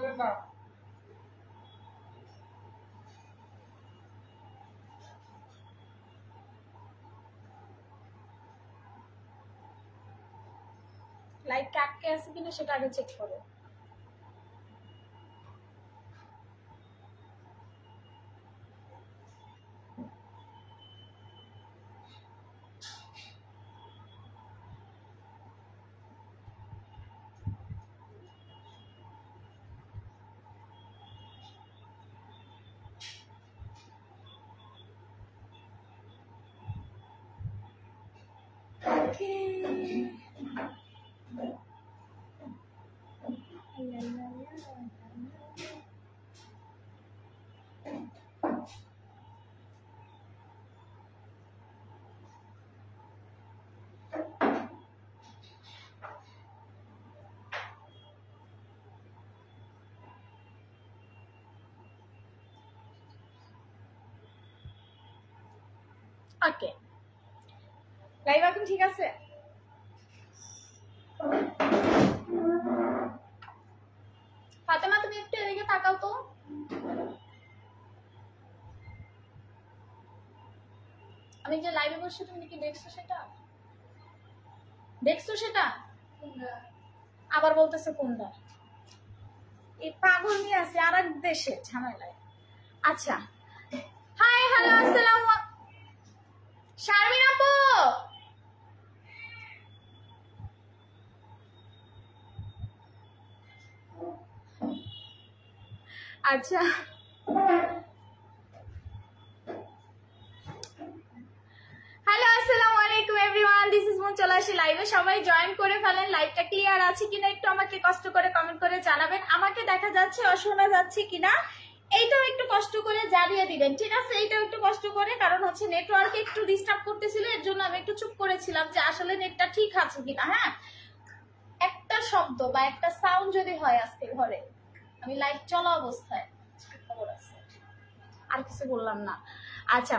Like আটকে আছে কিনা সেটা আগে চেক করো। ওকে, লাইভ এখন ঠিক আছে? ফাতেমা তুমি একটু এদিকে তাকাও তো। আমি যে লাইভে বসছি তুমি কি দেখছো সেটা? দেখছো সেটা? আবার বলতেছে কোনটা? এই পাগল নিয়ে আছে আর এক দেশে ঝামেলায়। আচ্ছা, হাই হ্যালো আসসালামু আলাইকুম শারমিন আপু। আচ্ছা হ্যালো আসসালামু আলাইকুম এভরিওয়ান, দিস ইজ মুন। চলে আসি লাইভে, সবাই জয়েন করে ফেলেন। লাইভটা ক্লিয়ার আছে কিনা একটু আমাকে কষ্ট করে কমেন্ট করে জানাবেন। আমাকে দেখা যাচ্ছে আর শোনা যাচ্ছে কিনা এইটাও একটু কষ্ট করে জানিয়ে দিবেন, ঠিক আছে? এইটাও একটু কষ্ট করে, কারণ হচ্ছে নেটওয়ার্কে একটু ডিস্টার্ব করতেছিল, এর জন্য আমি একটু চুপ করেছিলাম যে আসলে নেটটা ঠিক আছে কিনা। হ্যাঁ, একটা শব্দ বা একটা সাউন্ড যদি হয় আজকে ঘরে, আমি লাইভ চলা অবস্থায়, খবর আছে, আর কিছু বললাম না। আচ্ছা,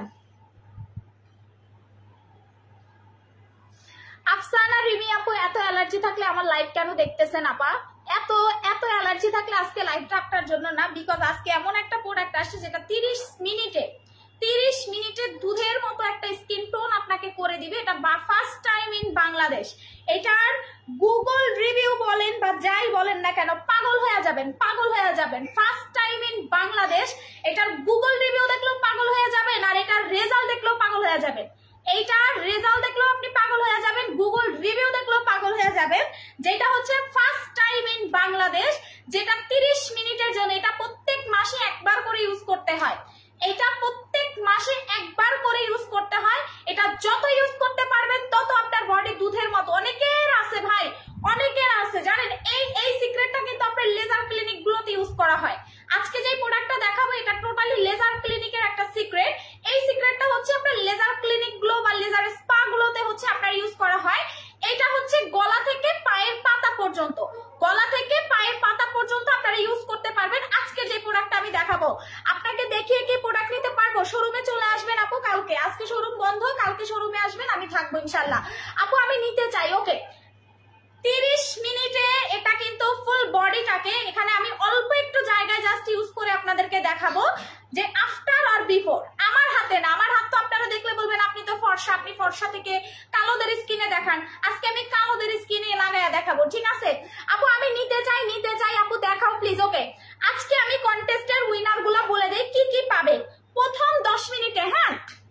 আফসানা রিমি আপু, এত অ্যালার্জি থাকলে আমার লাইভ কেন দেখতেছেন আপা? এত এত অ্যালার্জি থাকলে আজকে লাইভটা আপনার জন্য না, বিকজ আজকে এমন একটা প্রোডাক্ট আসছে যেটা 30 মিনিটে দুধের মতো একটা স্কিন টোন আপনাকে করে দিবে। এটা ফার্স্ট টাইম ইন বাংলাদেশ। এটার গুগল রিভিউ বলেন বা যাই বলেন না কেন, পাগল হয়ে যাবেন, পাগল হয়ে যাবেন। ফার্স্ট টাইম ইন বাংলাদেশ, এটার গুগল রিভিউ দেখলেও পাগল হয়ে যাবেন, আর এটার রেজাল্ট দেখলেও পাগল হয়ে যাবেন। এইটার রেজাল্ট দেখলেও আপনি পাগল হয়ে যাবেন, গুগল রিভিউ দেখলেও পাগল হয়ে যাবেন। যেটা হচ্ছে ফার্স্ট টাইম ইন বাংলাদেশ, যেটা 30 মিনিটের জন্য। এটা প্রত্যেক মাসে একবার করে ইউজ করতে হয়, এটা প্রত্যেক মাসে একবার করে ইউজ করতে হয়। এটা যত ইউজ করতে পারবেন তত আপনার বডি দুধের মতো। অনেকের আছে ভাই, অনেকের আছে, জানেন এই সিক্রেটটা কিন্তু আপনার লেজার ক্লিনিক গুলোতে ইউজ করা হয়। আজকে যে প্রোডাক্টটা দেখাবো এটা টোটালি লেজার ক্লিনিকের একটা সিক্রেট। এই সিক্রেটটা হচ্ছে আপনার লেজার ক্লিনিক গুলো বা লেজার স্পা গুলোতে হচ্ছে আপনার ইউজ করা হয়। এটা হচ্ছে গলা থেকে পায়ের পাতা পর্যন্ত, গলা থেকে পায়ের পাতা পর্যন্ত আপনারা ইউজ করতে পারবেন। আজকে যে প্রোডাক্টটা আমি দেখাবো আপনাকে দেখিয়ে কি প্রোডাক্ট নিতে পারবো? শোরুমে চলে আসবেন আপু কালকে, আজকে শোরুম বন্ধ, কালকে শোরুমে আসবেন, আমি থাকবো ইনশাল্লাহ। আপু আমি নিতে চাই। ওকে, 30 মিনিটে এটা কিন্তু ফুল বডিটাকে, এখানে আমি অল্প একটু জায়গায় জাস্ট ইউজ করে আপনাদেরকে দেখাবো যে আফটার আর বিফোর। আমার হাতে না, আমার হাত তো আপনারা দেখলে বলবেন আপনি তো ফর্সা, আপনি ফর্সা থেকে কালোদের স্কিনে দেখান। আজকে আমি কালোদের স্কিনে লাগায়া দেখাবো, ঠিক আছে? আপু আমি নিতে চাই, নিতে চাই আপু, দেখাও প্লিজ। ওকে, আজকে আমি কন্টেস্টের উইনার গুলা বলে দেই কি কি পাবে প্রথম 10 মিনিটে। হ্যাঁ,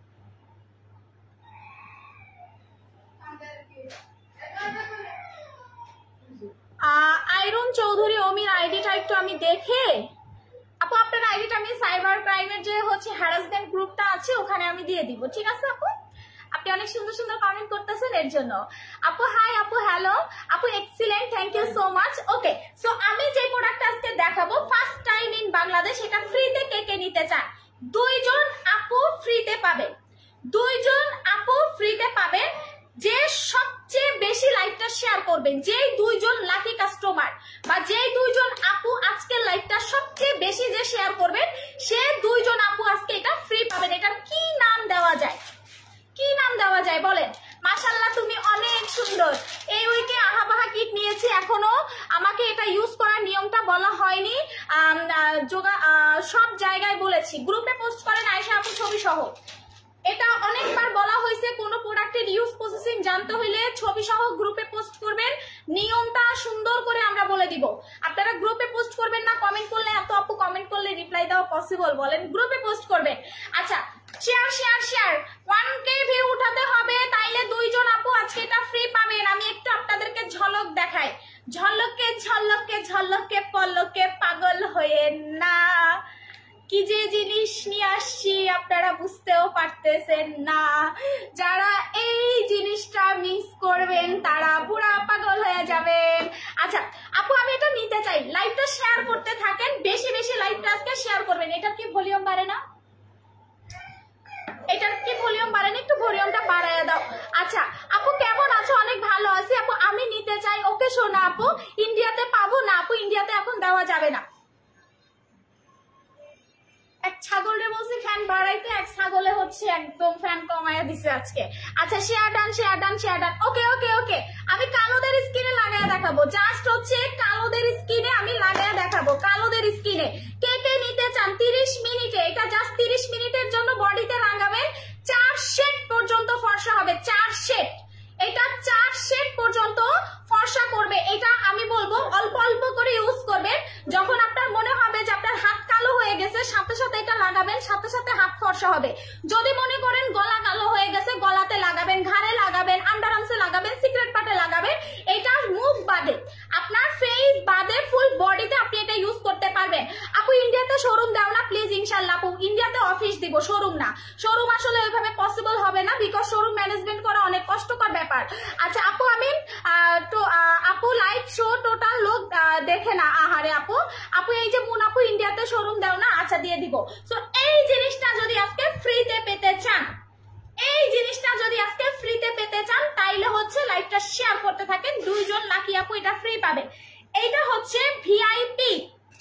আইরন চৌধুরী অমির আইডিটা একটু আমি দেখে, আপু আপনার আইডিটা আমি সাইবার ক্রাইমের যে হচ্ছে হ্যারাসমেন্ট গ্রুপটা আছে ওখানে আমি দিয়ে দিব, ঠিক আছে আপু? আপনি অনেক সুন্দর সুন্দর কমেন্ট করতেছেন এর জন্য। আপু হাই, আপু হ্যালো, আপু excellent, thank you so much. Okay, so আমি যে প্রোডাক্ট আজকে দেখাবো ফার্স্ট টাইম ইন বাংলাদেশ, এটা ফ্রিতে কে কে নিতে চান? 2 জন আপু ফ্রিতে পাবেন, 2 জন আপু ফ্রিতে পাবেন। যে সবচেয়ে বেশি লাইভটা শেয়ার করবেন, যেই 2 জন লাকি কাস্টমার বা যেই 2 জন আপু আজকের লাইভটা সবচেয়ে বেশি যে শেয়ার করবেন, সে 2 জন আপু আজকে এটা ফ্রি পাবেন। এটার কি নাম দেওয়া যায়, কি নাম দেওয়া যায় বলেন? মাশাআল্লাহ তুমি অনেক সুন্দর। এই উইকে আহাবাহা কিট নিয়েছি, এখনো আমাকে এটা ইউজ করার নিয়মটা বলা হয়নি। পোস্ট করেন আয়েশা আপু ছবি সহ। এটা অনেকবার বলা হয়েছে, কোনো প্রোডাক্টের ইউজ প্রসেসিং জানতে হইলে ছবি সহ গ্রুপে পোস্ট করবেন, নিয়মটা সুন্দর করে আমরা বলে দিব। আপনারা গ্রুপে পোস্ট করবেন না, কমেন্ট করলে, এত আপু কমেন্ট করলে রিপ্লাই দেওয়া পসিবল, বলেন গ্রুপে পোস্ট করবেন। আচ্ছা, share share share 1K view উঠাতে হবে, তাইলে 2 জন আপু আজকে এটা ফ্রি পাবেন। আমি একটু আপনাদেরকে ঝলক দেখাই, ঝলকে ঝলকে ঝলকে পলকে পাগল হয়ে না, কি যে জিনিস নিয়ে আসছি আপনারা বুঝতেও পারতেছেন না। যারা এই জিনিসটা মিস করবেন তারা পুরা পাগল হয়ে যাবেন। আচ্ছা আপু, আমি এটা নিতে চাই, লাইভটা শেয়ার করতে থাকেন, বেশি বেশি লাইভটা আজকে শেয়ার করবেন। এটার কি ভলিউম বাড়ে না? এটার কি ভলিউম বাড়ে না? একটু ভলিউমটা বাড়ায় দাও। আচ্ছা আপু কেমন আছো? অনেক ভালো আছি আপু, আমি নিতে চাই। ওকে শোনা আপু, ইন্ডিয়াতে পাবো না আপু, ইন্ডিয়াতে এখন দেওয়া যাবে না। এক ছাগলের বলছি ফ্যান বাড়াইতে, এক ছাগলে হচ্ছে একদম ফ্যান কমাইয়া দিছে আজকে। আচ্ছা share done share done share done. Okay okay okay, আমি কালোদের স্কিনে লাগায় দেখাবো, জাস্ট হচ্ছে কালোদের স্কিনে আমি লাগায় দেখাবো, কালোদের স্কিনে। কে কে নিতে চান 30 মিনিটে? এটা জাস্ট 30 মিনিটের জন্য বডিতে লাগাবেন, 4 শেড পর্যন্ত ফর্সা হবে, 4 শেড। এটা 4 শেড পর্যন্ত ফর্সা করবে। এটা আমি বলবো অল্প অল্প করে ইউজ করবেন। যখন আপনার মনে হবে যে আপনার হাত কালো হয়ে গেছে, সাথে সাথে এটা লাগাবেন, সাথে সাথে হাত ফর্সা হবে। যদি মনে করেন গলা কালো হয়ে গেছে, গলাতে লাগাবেন, ঘাড়ে লাগাবেন, আন্ডারআর্মসে লাগাবেন, সিক্রেট পার্টে লাগাবেন। এটা মুখ বাদে, আপনার ফেস বাদে ফুল বডিতে আপনি এটা ইউজ করতে পারবেন। আপু ইন্ডিয়াতে শোরুম দাও না প্লিজ? ইনশাআল্লাহ আপু, ইন্ডিয়াতে অফিস দিব, শোরুম না। শোরুম আসলে ওইভাবে পসিবল হবে না, বিকজ শোরুম ম্যানেজমেন্ট করা অনেক কষ্টকর ব্যাপার। আচ্ছা আপু, আমি আপু লাইভ শো টোটাল লোক দেখে না। আহারে আপু, আপু এই যে মুন আপু ইন্ডিয়াতে শোরুম দাও না, আচ্ছা দিয়ে দিব। সো এই জিনিসটা যদি আজকে ফ্রিতে পেতে চান, এই জিনিসটা যদি আজকে ফ্রিতে পেতে চান, তাইলে হচ্ছে লাইভটা শেয়ার করতে থাকেন, 2 জন লাকি আপু এটা ফ্রি পাবে। এইটা হচ্ছে ভিআইপি,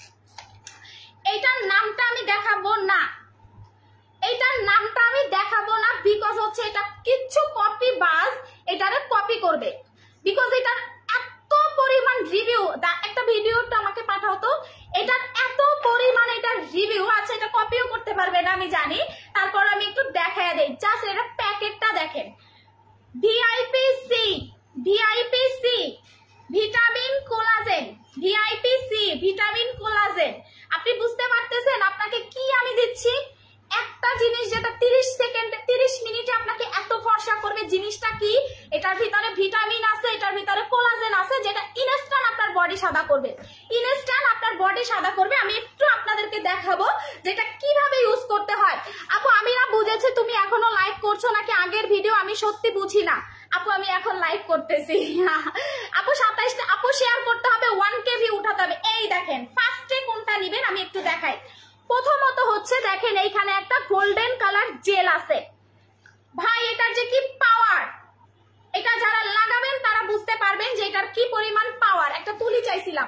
এইটার নামটা আমি দেখাবো না, এইটার নামটা আমি দেখাবো না, বিকজ হচ্ছে এটা কিচ্ছু কপি বাজ এটারে কপি করবে, বিকজ এটার এত পরিমাণ রিভিউ। একটা ভিডিওটা আমাকে পাঠাও তো, এটার এত পরিমাণ এটার রিভিউ আছে, এটা কপিও করতে পারবে না আমি জানি, তারপর আমি একটু দেখায় দেই। জাস্ট এটা প্যাকেটটা দেখেন, VIP C, VIP C vitamin collagen, VIP C vitamin collagen. আপনি বুঝতে পারতেছেন আপনাকে কি আমি দিচ্ছি? একটা জিনিস যেটা 30 সেকেন্ডে 30 মিনিটে আপনাকে এত ফর্সা করবে। জিনিসটা কি? এটার ভিতরে ভিটামিন আছে, এটার ভিতরে কোলাজেন আছে, যেটা ইনস্ট্যান্ট আপনার বডি সাদা করবে, ইনস্ট্যান্ট আপনার বডি সাদা করবে। আমি একটু আপনাদেরকে দেখাবো যেটা কিভাবে ইউজ করতে হয়। আপু আমি না বুঝেছি তুমি এখনো লাইভ করছো নাকি আগের ভিডিও, আমি সত্যি বুঝি না আপু, আমি এখন লাইভ করতেছি। আপু 27টা আপু শেয়ার করতে হবে, 1K ভিউ উঠাতে হবে। এই দেখেন ফার্স্টে কোনটা নেবেন আমি একটু দেখাই। প্রথমত হচ্ছে দেখেন এইখানে একটা গোল্ডেন কালার জেল আছে, ভাই এটার যে কি পাওয়ার, এটা যারা লাগাবেন তারা বুঝতে পারবেন যে এটার কি পরিমাণ পাওয়ার। একটা তুলি চাইছিলাম,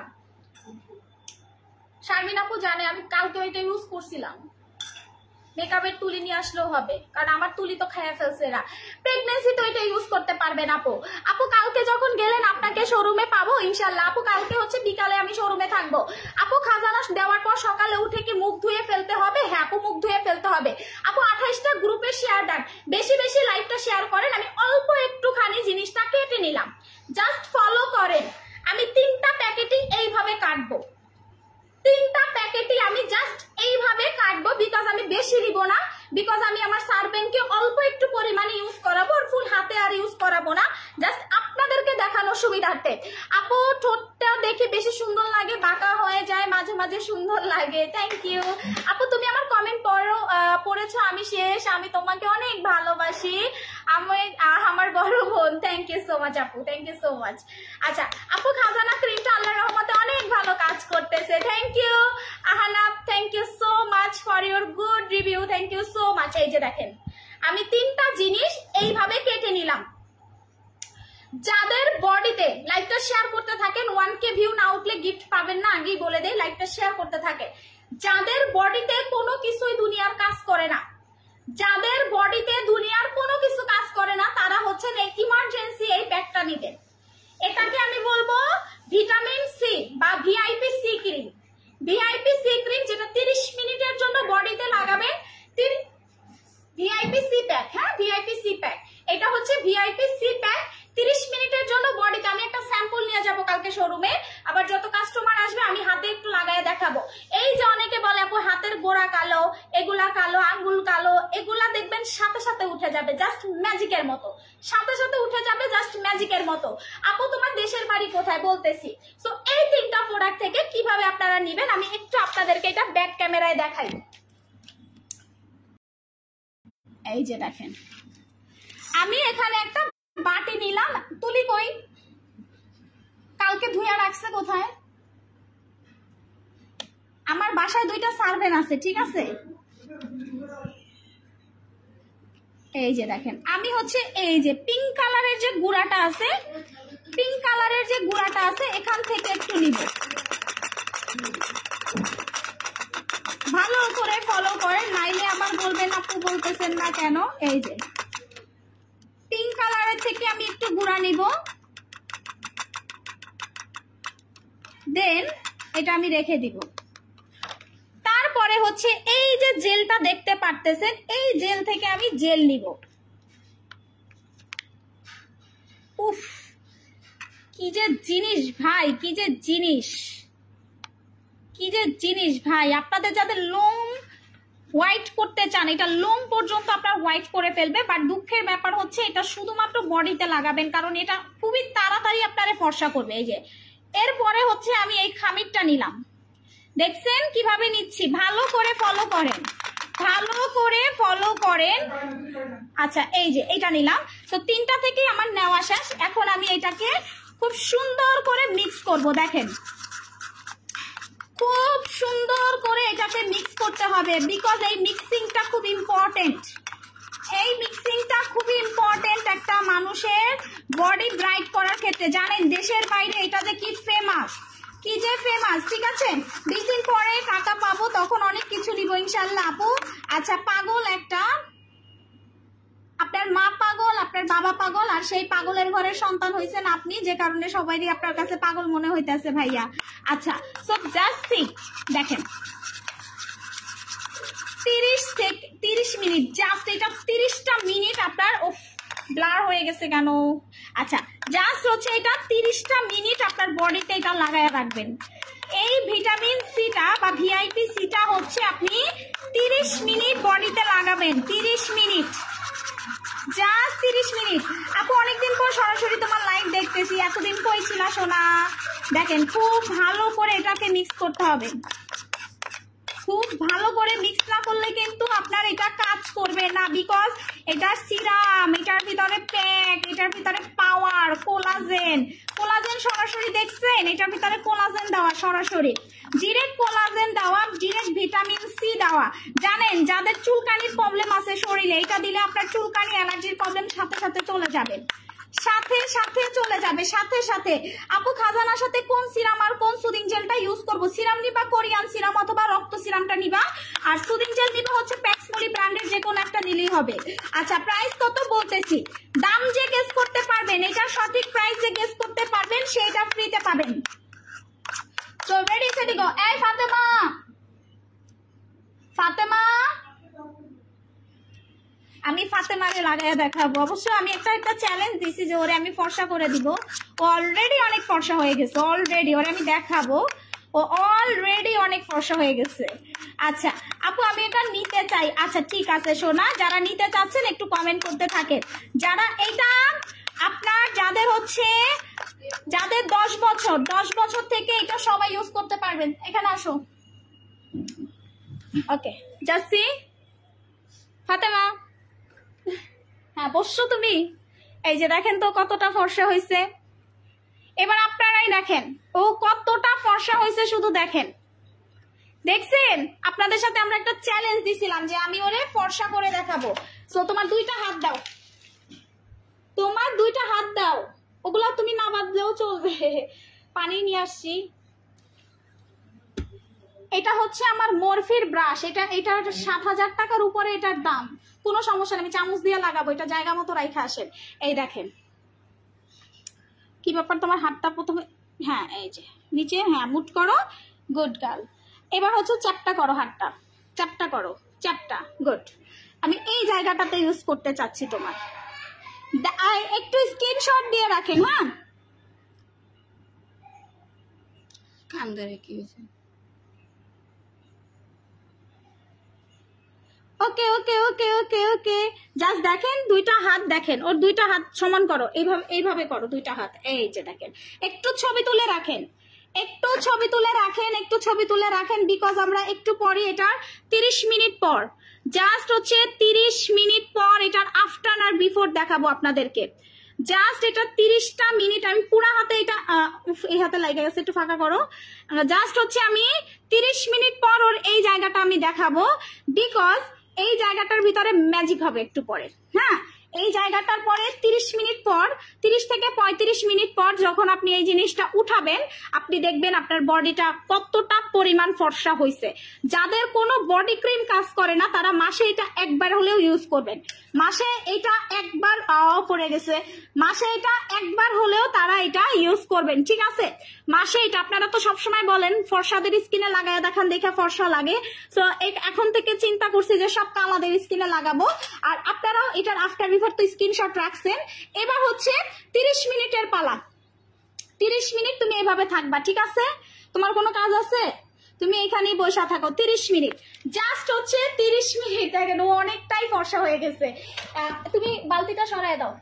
শারমিন আপু জানে আমি কালকে এটা ইউজ করছিলাম, মেকআপের তুলি নিয়ে আসলেও হবে, কারণ আমার তুলি তো খাইয়া ফেলছে এরা। প্রেগনেন্সি তো এটা ইউজ করতে পারবেন আপু। আপু কালকে যখন গেলেন আপনাকে শোরুমে পাবো ইনশাল্লাহ। আপু কালকে হচ্ছে বিকালে আমি শোরুমে থাকবো। আপু খাজানা দেওয়ার পর সকালে উঠে কি মুখ ধুয়ে ফেলতে হবে? হ্যাঁ আপু মুখ ধুয়ে ফেলতে হবে। আপু 28টা গ্রুপে শেয়ার দেন, বেশি বেশি লাইভটা শেয়ার করেন। আমি অল্প একটুখানি জিনিসটা কেটে নিলাম, জাস্ট ফলো করেন। আমি 3টা প্যাকেটই এইভাবে কাটবো, 3টা প্যাকেটই আমি জাস্ট এইভাবে কাটবো, বিকজ আমি বেশি দিব না, বিকজ আমি আমার সার্ভেন্টকে অল্প একটু পরিমাণে ইউজ করাবো, আর ফুল হাতে আর ইউজ করাবো না, জাস্ট আপনাদেরকে দেখানোর সুবিধার্থে। আপু ঠোঁটটা দেখে বেশি সুন্দর লাগে, বাঁকা হয়ে যায় মাঝে মাঝে, সুন্দর লাগে। থ্যাংক ইউ আপু, তুমি আমার কমেন্ট পড়েছো, আমি শেষ, আমি তোমাকে অনেক ভালোবাসি, আমি আমার বড় বোন। থ্যাংক ইউ সো মাচ আপু, থ্যাংক ইউ সো মাচ। আচ্ছা আপু খাজানা ক্রিমটা আল্লাহর রহমতে অনেক ভালো কাজ করতেছে। Thank you Ahanab, thank you so much for your good review, thank you so much. এই যে দেখেন আমি 3টা জিনিস এইভাবে কেটে নিলাম। যাদের বডিতে লাইভটা শেয়ার করতে থাকেন, 1K ভিউ না উঠলে গিফট পাবেন না, আগেই বলে দেয়, লাইভটা শেয়ার করতে থাকে। যাদের বডিতে কোনো কিছুই দুনিয়ার কাজ করে না, যাদের বডিতে দুনিয়ার কোনো কিছু কাজ করে না, তারা হচ্ছেন ইমার্জেন্সি এই প্যাকটা নিবেন। এটাকে আমি বলবো ভিটামিন সি বা VIP C cream, VIP C cream, যেটা 30 মিনিটের জন্য বডিতে লাগাবেন। ভিআইপি সি প্যাক 30 মিনিটের জন্য বডিতে। আমি একটা স্যাম্পল নিয়ে যাব কালকে শোরুমে, আবার যত কাস্টমার আসবে আমি হাতে একটু লাগায় দেখাবো। এই যে অনেকে বলে আপু হাতের গোড়া কালো, এগুলা কালো, আঙ্গুল কালো, এগুলা দেখবেন সাথে সাথে উঠে যাবে, জাস্ট ম্যাজিকের মতো, সাথে সাথে উঠে যাবে, জাস্ট ম্যাজিকের মতো। আপু তোমার দেশের বাড়ি কোথায় বলতেছি। সো এই 3টা প্রোডাক্ট থেকে কিভাবে আপনারা নেবেন আমি একটু আপনাদেরকে এটা ব্যাক ক্যামেরায় দেখাই। এই যে দেখেন, আমি এখানে একটা বাটি নিলাম, তুলি কই, কালকে ধুইয়া রাখছে কোথায়, আমার বাসায় 2টা সার্ভেন আছে, ঠিক আছে। এই যে দেখেন, আমি হচ্ছে এই যে পিঙ্ক কালারের যে গুঁড়াটা আছে, পিঙ্ক কালারের যে গুঁড়াটা আছে এখান থেকে একটু নিব। ভালো করে ফলো করেন, নাইলে আবার বলবেন আপু বলতেছেন না কেন। এই যে পিঙ্ক কালারের থেকে আমি একটু গুঁড়া নিব, দেন এটা আমি রেখে দিব। তারপরে হচ্ছে এই যে জেলটা দেখতে পারতেছেন, এই জেল থেকে আমি জেল নিব। উফ, কি যে জিনিস ভাই, কি যে জিনিস, কি যে জিনিস ভাই। আপনাদের যাদের লোম হোয়াইট করতে চান, এটা লোম পর্যন্ত আপনার হোয়াইট করে ফেলবে। বাট দুঃখের ব্যাপার হচ্ছে এটা শুধুমাত্র বডিতে লাগাবেন, কারণ এটা খুবই তাড়াতাড়ি আপনারে ফর্সা করবে। এই যে এরপরে হচ্ছে আমি এই খামিরটা নিলাম, দেখছেন কিভাবে নিচ্ছি, ভালো করে ফলো করেন, ভালো করে ফলো করেন। আচ্ছা এই যে এটা নিলাম। তো 3টা থেকেই আমার নেওয়া শেষ। এখন আমি এটাকে খুব সুন্দর করে মিক্স করব। দেখেন খুব সুন্দর করে এটাকে মিক্স করতে হবে, বিকজ এই মিক্সিংটা খুব ইম্পর্টেন্ট। এই মিক্সিংটা খুবই ইম্পর্টেন্ট একটা মানুষের বডি ব্রাইট করার ক্ষেত্রে। জানেন দেশের বাইরে এটা যে কি ফেমাস, কি যে ফেমাস, ঠিক আছে। 20 দিন পরে টাকা পাবো, তখন অনেক কিছু নিব ইনশাল্লাহ আপু। আচ্ছা পাগল একটা, আপনার মা পাগল, আপনার বাবা পাগল, আর সেই পাগলের ঘরের সন্তান হয়েছেন আপনি, যে কারণে সবাই আপনার কাছে পাগল মনে হইতেছে ভাইয়া। আচ্ছা সো জাস্ট সি, দেখেন 30 মিনিট, জাস্ট এটা 30টা মিনিট আপনার ব্লার হয়ে গেছে কেন। আচ্ছা জাস্ট হচ্ছে এটা 30টা মিনিট আপনার বডিতে এটা লাগায় রাখবেন। এই ভিটামিন সিটা বা ভিআইপি সিটা হচ্ছে আপনি 30 মিনিট বডিতে লাগাবেন, 30 মিনিট, জাস্ট 30 মিনিট। আপু অনেকদিন পর সরাসরি তোমার লাইভ দেখতেছি, এতদিন কই ছিল সোনা। দেখেন খুব ভালো করে এটাকে মিক্স করতে হবে, খুব ভালো করে মিক্স না করলে কিন্তু আপনার এটা কাজ করবে না, বিকজ এটা সিরাম, এটার ভিতরে প্যাক, এটার ভিতরে পাওয়ার, কোলাজেন, কোলাজেন সরাসরি দেখছেন, এটার ভিতরে কোলাজেন দেওয়া সরাসরি, ডিরেক্ট কোলাজেন দেওয়া, ডিরেক্ট ভিটামিন সি দেওয়া। জানেন যাদের চুলকানির প্রবলেম আছে শরীরে, এটা দিলে আপনার চুলকানি, অ্যালার্জির প্রবলেম সাথে সাথে চলে যাবে, সাথে সাথে চলে যাবে, সাথে সাথে। আপু খাজানার সাথে কোন সিরাম আর কোন সুদিং জেলটা ইউজ করব? সিরাম নিবা কোরিয়ান সিরাম অথবা রক্ত সিরামটা নিবা, আর সুদিং জেল নিবা হচ্ছে প্যাক্সমলি ব্র্যান্ডের যে কোনো একটা নিলেই হবে। আচ্ছা প্রাইস কত বলতেছি, দাম যে গেস করতে পারবেন, এটা সঠিক প্রাইস যে গেস করতে পারবেন সেটা ফ্রিতে পাবেন। সো রেডি সেটি গো। এই ফাতেমা, ফাতেমা, আমি ফাতেমারে লাগাইয়া দেখাবো। অবশ্য আমি একটা চ্যালেঞ্জ দিছি যে ওরে আমি ফর্সা করে দিব। ও অলরেডি অনেক ফর্সা হয়ে গেছে, অলরেডি ওরে আমি দেখাবো, ও অলরেডি অনেক ফর্সা হয়ে গেছে। আচ্ছা আপু আমি এটা নিতে চাই। আচ্ছা ঠিক আছে সোনা, যারা নিতে চাচ্ছেন একটু কমেন্ট করতে থাকেন। যারা এটা আপনার, যাদের হচ্ছে, যাদের 10 বছর থেকে এটা সবাই ইউজ করতে পারবেন, এখানে আসো। ওকে জাসি, ফাতেমা, হ্যাঁ বসছো তুমি। এই যে দেখেন তো কতটা ফর্সা হয়েছে। এবার আপনারাই দেখেন ও কতটা ফর্সা হয়েছে, শুধু দেখেন, দেখছেন। আপনাদের সাথে আমরা একটা চ্যালেঞ্জ দিছিলাম যে আমি ওরে ফর্সা করে দেখাবো। সো তোমার 2টা হাত দাও, তোমার 2টা হাত দাও, ওগুলা তুমি না বাঁধলেও চলবে। পানি নিয়ে আসছি। এটা হচ্ছে আমার মরফির ব্রাশ, এটা 7,000 টাকার উপরে এটার দাম। কোনো সমস্যা নেই, আমি চামচ দিয়ে লাগাবো, এটা জায়গা মতো রাখা আসেন। এই দেখেন কি ব্যাপার, তোমার হাতটা প্রথমে, হ্যাঁ এই যে নিচে, হ্যাঁ মুট করো, গুড গার্ল। এবার হচ্ছে চ্যাপটা করো, হাতটা চ্যাপটা করো, চ্যাপটা, গুড। আমি এই জায়গাটাতে ইউজ করতে চাচ্ছি তোমার, একটু স্ক্রিনশট দিয়ে রাখেন। হ্যাঁ কান ধরে কি হয়েছে? ওকে ওকে ওকে ওকে ওকে জাস্ট দেখেন, দুইটা হাত দেখেন, ওর দুইটা হাত সমান করো, এইভাবে এইভাবে করো দুইটা হাত, এই যে দেখেন। একটু ছবি তুলে রাখেন, একটু ছবি তুলে রাখেন, একটু ছবি তুলে রাখেন, বিকজ আমরা একটু পরে এটার 30 মিনিট পর, জাস্ট হচ্ছে 30 মিনিট পর এটার আফটার আর বিফোর দেখাবো আপনাদেরকে। জাস্ট এটা 30টা মিনিট আমি পুরা হাতে, এটা এই হাতে লাগে গেছে, একটু ফাঁকা করো। জাস্ট হচ্ছে আমি 30 মিনিট পর ওর এই জায়গাটা আমি দেখাবো, বিকজ এই জায়গাটার ভিতরে ম্যাজিক হবে একটু পরে। হ্যাঁ এই জায়গাটার পরে 30 মিনিট পর, 30 থেকে 35 মিনিট পর যখন আপনি এই জিনিসটা উঠাবেন, আপনি দেখবেন আপনার বডিটা কতটা পরিমাণ ফর্সা হয়েছে। যাদের কোনো বডি ক্রিম কাজ করে না তারা মাসে এটা একবার হলেও ইউজ করবেন। মাসে এটা একবার পড়ে গেছে, মাসে এটা একবার হলেও তারা এটা ইউজ করবেন, ঠিক আছে? মাসে এটা, আপনারা তো সবসময় বলেন ফর্সাদের স্কিনে লাগায় দেখান, দেখে ফর্সা লাগে, তো এখন থেকে চিন্তা করছি যে সব কালাদের স্কিনে লাগাবো। আর আপনারাও এটার আফটার বিফোর তো স্ক্রিনশট রাখছেন। এবার হচ্ছে 30 মিনিটের পালা। 30 মিনিট তুমি এইভাবে থাকবা, ঠিক আছে? তোমার কোনো কাজ আছে, তুমি এখানেই বসে থাকো 30 মিনিট। জাস্ট হচ্ছে 30 মিনিট। দেখেন ও অনেকটাই ফর্সা হয়ে গেছে। তুমি বালতিটা সরায় দাও,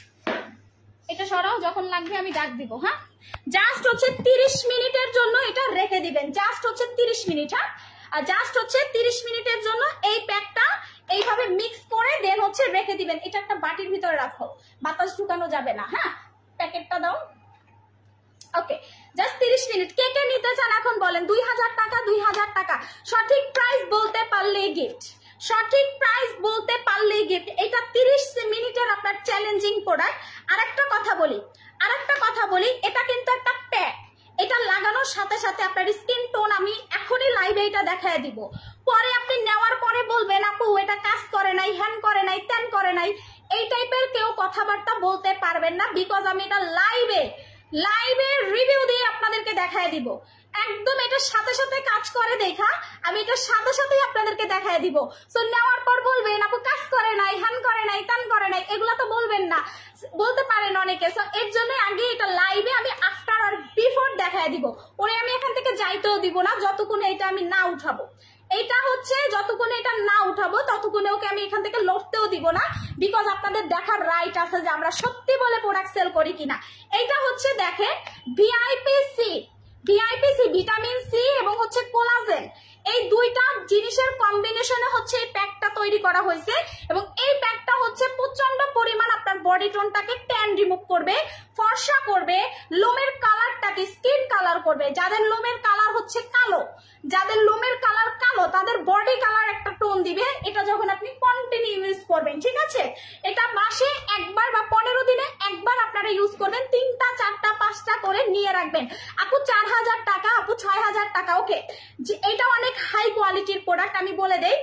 এটা সরাও, যখন লাগবে আমি ডাক দিব। হ্যাঁ জাস্ট হচ্ছে 30 মিনিটের জন্য এটা রেখে দিবেন, জাস্ট হচ্ছে 30 মিনিট। হ্যাঁ আর জাস্ট হচ্ছে 30 মিনিটের জন্য এই প্যাকটা এইভাবে মিক্স করে দেন হচ্ছে রেখে দিবেন। এটা একটা বাটির ভিতরে রাখো, বাতাস ঢুকানো যাবে না। হ্যাঁ প্যাকেটটা দাও। ওকে জাস্ট 30 মিনিট। কে কে নিতে চান এখন বলেন? 2000 টাকা, 2000 টাকা। সঠিক প্রাইস বলতে পারলেই গিফট, সঠিক প্রাইস বলতে পারলেই গিফট। এটা 30 মিনিটের আপনার চ্যালেঞ্জিং প্রোডাক্ট। আরেকটা কথা বলি, এটা কিন্তু একটা প্যাক। এটা লাগানোর সাথে সাথে আপনার স্কিন টোন আমি এখনই লাইভে এটা দেখায় দিব। পরে আপনি নেওয়ার পরে বলবেন আপু এটা কাজ করে নাই, হ্যান করে নাই, ত্যান করে নাই, এই টাইপের কেউ কথাবার্তা বলতে পারবেন না, বিকজ আমি এটা লাইভে রিভিউ দিয়ে আপনাদেরকে দেখায় দিব। একদম এটার সাথে সাথে কাজ করে দেখা আমি এটার সাথে সাথেই আপনাদেরকে দেখায় দিব। সো নেওয়ার পর বলবেন আপু কাজ করে নাই, হ্যান করে নাই, ত্যান করে নাই, এগুলা তো বলবেন না, বলতে পারেন অনেকে। সো এর জন্য আগে এটা লাইভে আমি আফটার আর বিফোর দেখায় দিব। ওরে আমি এখান থেকে যাইতেও দিব না যতক্ষণ এটা আমি না উঠাবো। এইটা হচ্ছে যতক্ষণ এটা না উঠাবো ততক্ষণে ওকে আমি এখান থেকে লড়তেও দিব না, বিকজ আপনাদের দেখার রাইট আছে যে আমরা সত্যি বলে প্রোডাক্ট সেল করি কিনা। এইটা হচ্ছে দেখেন ভিআইপি ভিটামিন সি এবং হচ্ছে কোলাজেন, এই দুইটা জিনিসের কম্বিনেশনে হচ্ছে এই প্যাকটা তৈরি করা হয়েছে। এবং এই প্যাকটা হচ্ছে প্রচন্ড পরিমাণ আপনার বডি টোনটাকে ট্যান রিমুভ করবে, ফর্সা করবে, লোমের কালারটাকে স্কিন কালার করবে। যাদের লোমের কালার হচ্ছে কালো, যাদের লোমের কালার কালো তাদের বডি কালার একটা টোন দিবে। এটা যখন আপনি কন্টিনিউ ইউজ করবেন, ঠিক আছে? এটা মাসে একবার বা 15 দিনে একবার আপনারা ইউজ করবেন, 3টা 4টা 5টা করে নিয়ে রাখবেন। আপু 4000 টাকা, আপু 6000 টাকা। ওকে এটা অনেক হাই কোয়ালিটির প্রোডাক্ট, আমি বলে দেই।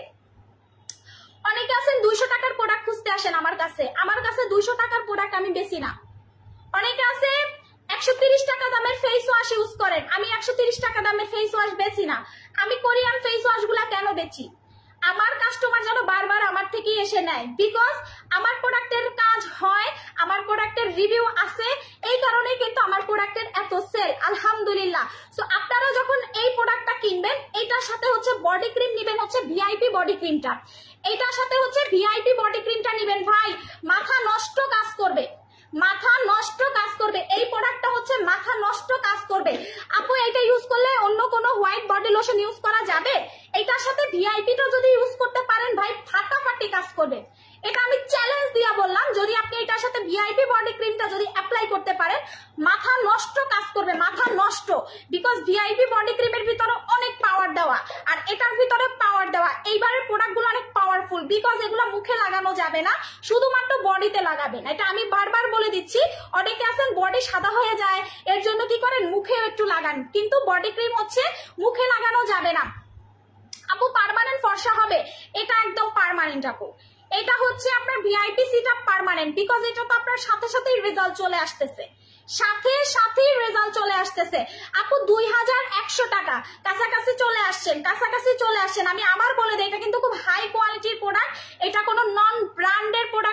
অনেকে আছেন 200 টাকার প্রোডাক্ট খুঁজতে আসেন আমার কাছে, 200 টাকার প্রোডাক্ট আমি বেশি না। অনেকে আছে 130 টাকা দামের ফেস ওয়াশ ইউজ করেন, আমি 130 টাকা দামের ফেস ওয়াশ বেচি না। আমি কোরিয়ান ফেস ওয়াশ গুলা কেন বেচি? আমার কাস্টমার যেন বারবার আমার থেকে এসে নেয়, বিকজ আমার প্রোডাক্টের কাজ হয়, আমার প্রোডাক্টের রিভিউ আছে, এই কারণেই কিন্তু আমার প্রোডাক্টের এত সেল, আলহামদুলিল্লাহ। সো আপনারা যখন এই প্রোডাক্টটা কিনবেন, এটার সাথে হচ্ছে বডি ক্রিম নিবেন, হচ্ছে ভিআইপি বডি ক্রিমটা, এটার সাথে হচ্ছে ভিআইপি বডি ক্রিমটা নিবেন। ভাই মাথা নষ্ট কাজ করবে, মাথা নষ্ট কাজ করবে, এই প্রোডাক্টটা হচ্ছে মাথা নষ্ট কাজ করবে। আপু এটা ইউজ করলে অন্য কোনো হোয়াইট বডি লোশন ইউজ করা যাবে? এটার সাথে ভিআইপিটা যদি ইউজ করতে পারেন ভাই ফাটাফাটি কাজ করবে। এটা আমি চ্যালেঞ্জ দিয়া বললাম, যদি আপনি এটার সাথে ভিআইপি বডি ক্রিমটা যদি অ্যাপ্লাই করতে পারেন মাথা নষ্ট কাজ করবে, মাথা নষ্ট, বিকজ ভিআইপি বডি ক্রিমের ভিতরে অনেক পাওয়ার দেওয়া আর এটার ভিতরে পাওয়ার দেওয়া। এইবারের প্রোডাক্টগুলো অনেক পাওয়ারফুল, বিকজ এগুলো মুখে লাগানো যাবে না, শুধুমাত্র বডিতে লাগাবেন। এটা আমি বারবার বলে দিচ্ছি। অনেকে আছেন বডি সাদা হয়ে যায়, এর জন্য কি করেন মুখে একটু লাগান, কিন্তু বডি ক্রিম হচ্ছে মুখে লাগানো যাবে না। আপু পার্মানেন্ট ফর্সা হবে? এটা একদম পার্মানেন্ট আপু। এটা হচ্ছে আপনার ভিআইপি সিটআপ পার্মানেন্ট, বিকজ এটা তো আপনার সাথে সাথেই রেজাল্ট চলে আসতেছে, সাথে সাথেই রেজাল্ট চলে আসতেছে। আপু 2100 টাকা, কাছাকাছি চলে আসছেন, কাছাকাছি চলে আসছেন। আমি আবার বলে দিই এটা কিন্তু খুব হাই কোয়ালিটির প্রোডাক্ট, এটা কোনো নন ব্র্যান্ডের প্রোডাক্ট না, এটা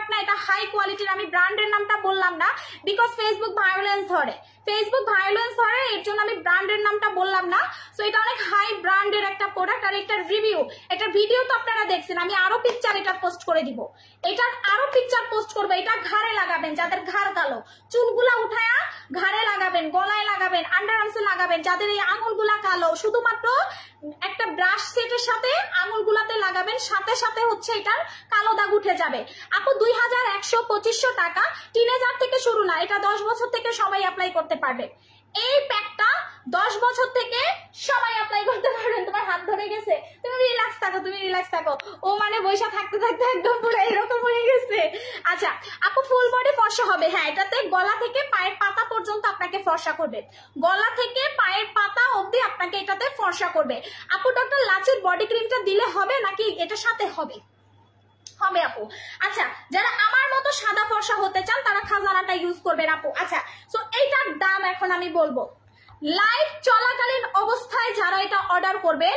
হাই কোয়ালিটির, আমি ব্র্যান্ডের নামটা বললাম না বিকজ ফেসবুক ভায়োলেন্স ধরে, ফেসবুক ভায়োলেন্স ধরে, এর জন্য আমি ব্র্যান্ডের নামটা বললাম না। সো এটা অনেক হাই ব্র্যান্ডের একটা প্রোডাক্ট। আর এটার রিভিউ, এটার ভিডিও তো আপনারা দেখছেন, আমি আরো পিকচার এটা পোস্ট করে দিব, এটার আরো পিকচার পোস্ট করবো। এটা ঘাড়ে লাগাবেন, যাদের ঘাড় কালো, চুলগুলা উঠায়া ঘাড়ে লাগাবেন, গলায় লাগাবেন, আন্ডার আর্মসে লাগাবেন, যাদের এই আঙুলগুলা কালো, শুধুমাত্র একটা ব্রাশ সেটের সাথে আঙুলগুলাতে লাগাবেন, সাথে সাথে হচ্ছে এটার কালো দাগ উঠে যাবে। আপু 2100-2500 টাকা, টিনেজার থেকে শুরু না, এটা 10 বছর থেকে সবাই অ্যাপ্লাই করতে পারবে। এই প্যাকটা 10 বছর থেকে সবাই অ্যাপ্লাই করতে পারবেন। তোমার হাত ধরে গেছে, তুমি রিল্যাক্স থাকো, তুমি রিল্যাক্স থাকো। ও মানে বৈশা থাকতে থাকতে একদম পুরো এরকম হয়ে গেছে। আচ্ছা আপু ফুল বডি ফর্সা হবে, হ্যাঁ এটাতে গলা থেকে পায়ের পাতা পর্যন্ত আপনাকে ফর্সা করবে, গলা থেকে পায়ের পাতা অবধি আপনাকে এটাতে ফর্সা করবে। আপু ডক্টর লাচির বডি ক্রিমটা দিলে হবে নাকি এটার সাথে হবে? হবে আপু। আচ্ছা যারা আমার মতো সাদা ফর্সা হতে চান তারা খাজানাটা ইউজ করবেন আপু। আচ্ছা সো এইটার দাম এখন আমি বলবো, লাইভ চলাকালীন অবস্থায় যারা এটা অর্ডার করবেন,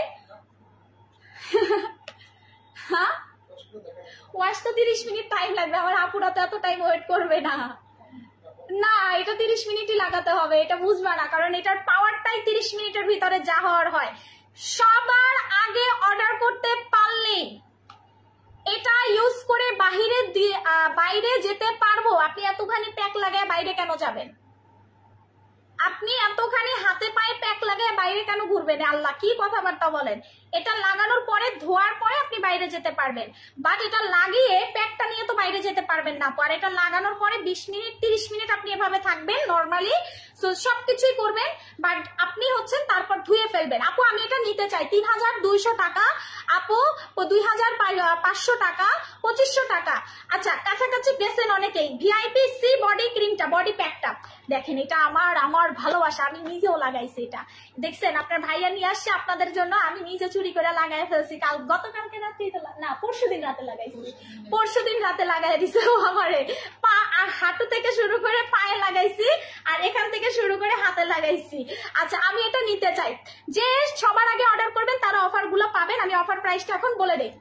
হ্যাঁ ওয়াশ তো 30 মিনিট টাইম লাগবে, আমার আপুরা তো এত টাইম ওয়েট করবে না। না এটা 30 মিনিটই লাগাতে হবে, এটা বুঝবা না, কারণ এটার পাওয়ারটাই 30 মিনিটের ভিতরে যা হওয়ার হয়। সবার আগে অর্ডার করতে পারলেই এটা ইউজ করে বাইরে যেতে পারবো। আপনি এতখানি প্যাক লাগায় বাইরে কেন যাবেন? আপনি এতখানি হাতে পায়ে প্যাক লাগায় বাইরে কেন ঘুরবেন? আল্লাহ কি কথাবার্তা বলেন। এটা লাগানোর পরে ধোয়ার পরে আপনি বাইরে যেতে পারবেন, বাট এটা লাগিয়ে প্যাকটা নিয়ে তো বাইরে যেতে পারবেন না। আর এটা লাগানোর পরে 20 মিনিট 30 মিনিট আপনি এভাবে থাকবেন নর্মালি, সবকিছুই করবেন, বাট আপনি হচ্ছেন তারপর ধুয়ে ফেলবেন। আপু আমি এটা নিতে চাই 3200 টাকা, আপু 2500 টাকা, 2500 টাকা। আচ্ছা কাছাকাছি গেছেন অনেকেই। ভিআইপি সি বডি ক্রিমটা, বডি প্যাকটা দেখেন, এটা আমার ভালোবাসা, আমি নিজেও লাগাইছি। এটা দেখছেন আপনার ভাইয়া নিয়ে আসছে আপনাদের জন্য, আমি নিজে চুরি করে লাগাই ফেলছি। গতকালকে রাত্রি না পরশুদিন রাতে লাগাইছি, পরশুদিন রাতে লাগাই দিছে ও আমারে। পা আর হাঁটু থেকে শুরু করে পায়ে লাগাইছি, আর এখান থেকে শুরু করে হাতে লাগাইছি। আচ্ছা আমি এটা নিতে চাই, যে সবার আগে অর্ডার করবেন তারা অফার গুলো পাবেন। আমি অফার প্রাইসটা এখন বলে দিই,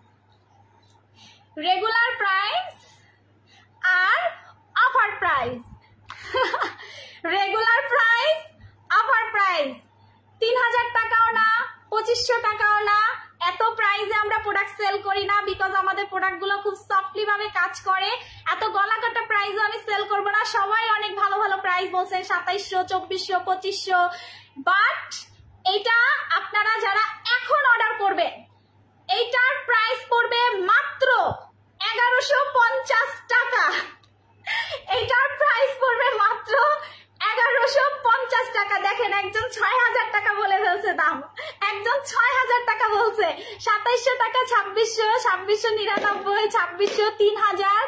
রেগুলার প্রাইস আর offer price. Regular price, offer price 3000 টাকাও না, 2500 টাকাও না। এত প্রাইসে আমরা প্রোডাক্ট সেল করি না, বিকজ আমাদের প্রোডাক্ট গুলো খুব সফটলি ভাবে কাজ করে। এত গলা কাটা প্রাইসে আমি সেল করবো না। সবাই অনেক ভালো ভালো প্রাইস বলছেন, 2700, 2400, 2500, বাট এটা আপনারা যারা এখন অর্ডার করবেন এইটার প্রাইস পড়বে মাত্র 1150 টাকা। এইটার প্রাইস পড়বে মাত্র 1150 টাকা। দেখেন একজন 6000 টাকা বলে ফেলছে দাম, একজন 6000 টাকা বলছে। 2700 টাকা, 2600, 2699, 2600, 3000,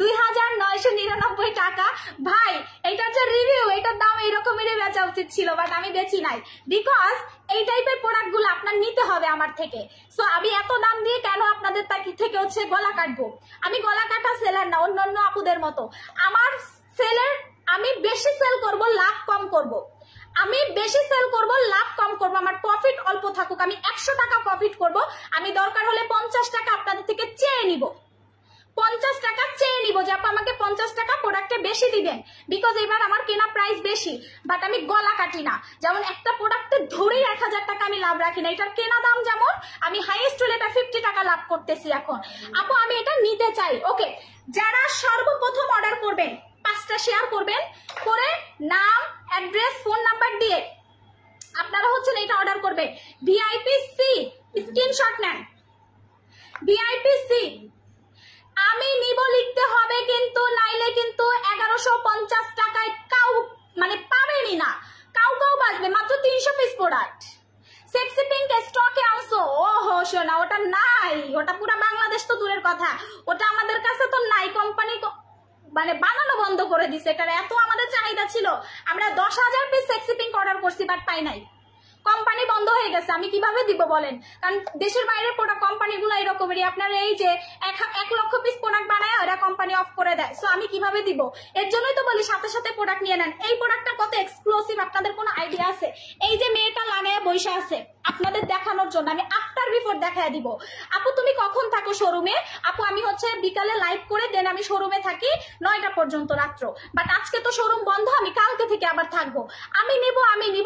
2999 টাকা। ভাই এটা যে রিভিউ, এটার দাম এইরকমেরই বেচা উচিত ছিল, বাট আমি বেচি নাই, বিকজ এই টাইপের প্রোডাক্ট গুলো আপনার নিতে হবে আমার থেকে। সো আমি এত দাম দিয়ে কেন আপনাদের থেকে হচ্ছে গলা কাটবো? আমি গলা কাটা সেলার না, অন্যান্য আপুদের মতো। আমার সেলের, আমি বেশি সেল করব, লাভ কম করব। আমি বেশি সেল করব, লাভ কম করব, আমার প্রফিট অল্প থাকুক। আমি 100 টাকা প্রফিট করব, আমি দরকার হলে 50 টাকা আপনাদের থেকে চেয়ে নিব, 50 টাকা চেয়ে নিব যে আপা আমাকে 50 টাকা প্রোডাক্টে বেশি দিবেন, বিকজ এবার আমার কেনা প্রাইস বেশি, বাট আমি গলা কাটি না। যেমন একটা প্রোডাক্টে ধরেই 1000 টাকা আমি লাভ রাখি না, এটার কেনা দাম যেমন আমি হাইয়েস্ট হলে এটা 50 টাকা লাভ করতেছি এখন। আপু আমি এটা নিতে চাই। ওকে, যারা সর্বপ্রথম অর্ডার করবেন 5টা শেয়ার করবেন, করে নাম, অ্যাড্রেস, ফোন নাম্বার দিয়ে আপনারা হচ্ছেন এটা অর্ডার করবেন। ভিআইপি সি স্ক্রিনশট নেন, ভিআইপি সি আমি নিব লিখতে হবে, কিন্তু নাইলে কিন্তু 1150 টাকায় কাউ মানে পাবেনই না, কাউ বাঁচবে। মাত্র 300 পিস প্রোডাক্ট। সেক্সি পিঙ্ক স্টকে আনছো, ওহো শোনা ওটা নাই, ওটা পুরো বাংলাদেশ তো দূরের কথা, ওটা আমাদের কাছে তো নাই। কোম্পানি মানে বানানো বন্ধ করে দিছে, এটার এত আমাদের চাহিদা ছিল। আমরা 10,000 পিস সেক্সি পিঙ্ক অর্ডার করছি, বাট পাই নাই। কোম্পানি বন্ধ হয়ে গেছে, আমি কিভাবে দিব বলেন? কারণ দেশের বাইরের প্রোডাক্ট কোম্পানিগুলো এরকমই, আপনারা এই যে 1 লক্ষ পিস প্রোডাক্ট বানায় ওরা কোম্পানি অফ করে দেয়। সো আমি কিভাবে দিব? এর জন্যই তো বলি সাথে সাথে প্রোডাক্ট নিয়ে নেন। এই প্রোডাক্টটা কত এক্সক্লুসিভ আপনাদের কোনো আইডিয়া আছে? এই যে মেয়েটা লাগায় বসে আছে আপনাদের দেখানোর জন্য, আমি আফটার বিফোর দেখায় দিব। আপু তুমি কখন থাকো শোরুমে? আপু আমি হচ্ছে বিকালে লাইভ করে দেন আমি শোরুমে থাকি 9টা পর্যন্ত রাত্র, বাট আজকে তো শোরুম বন্ধ, আমি কালকে থেকে আবার থাকবো। আমি নিব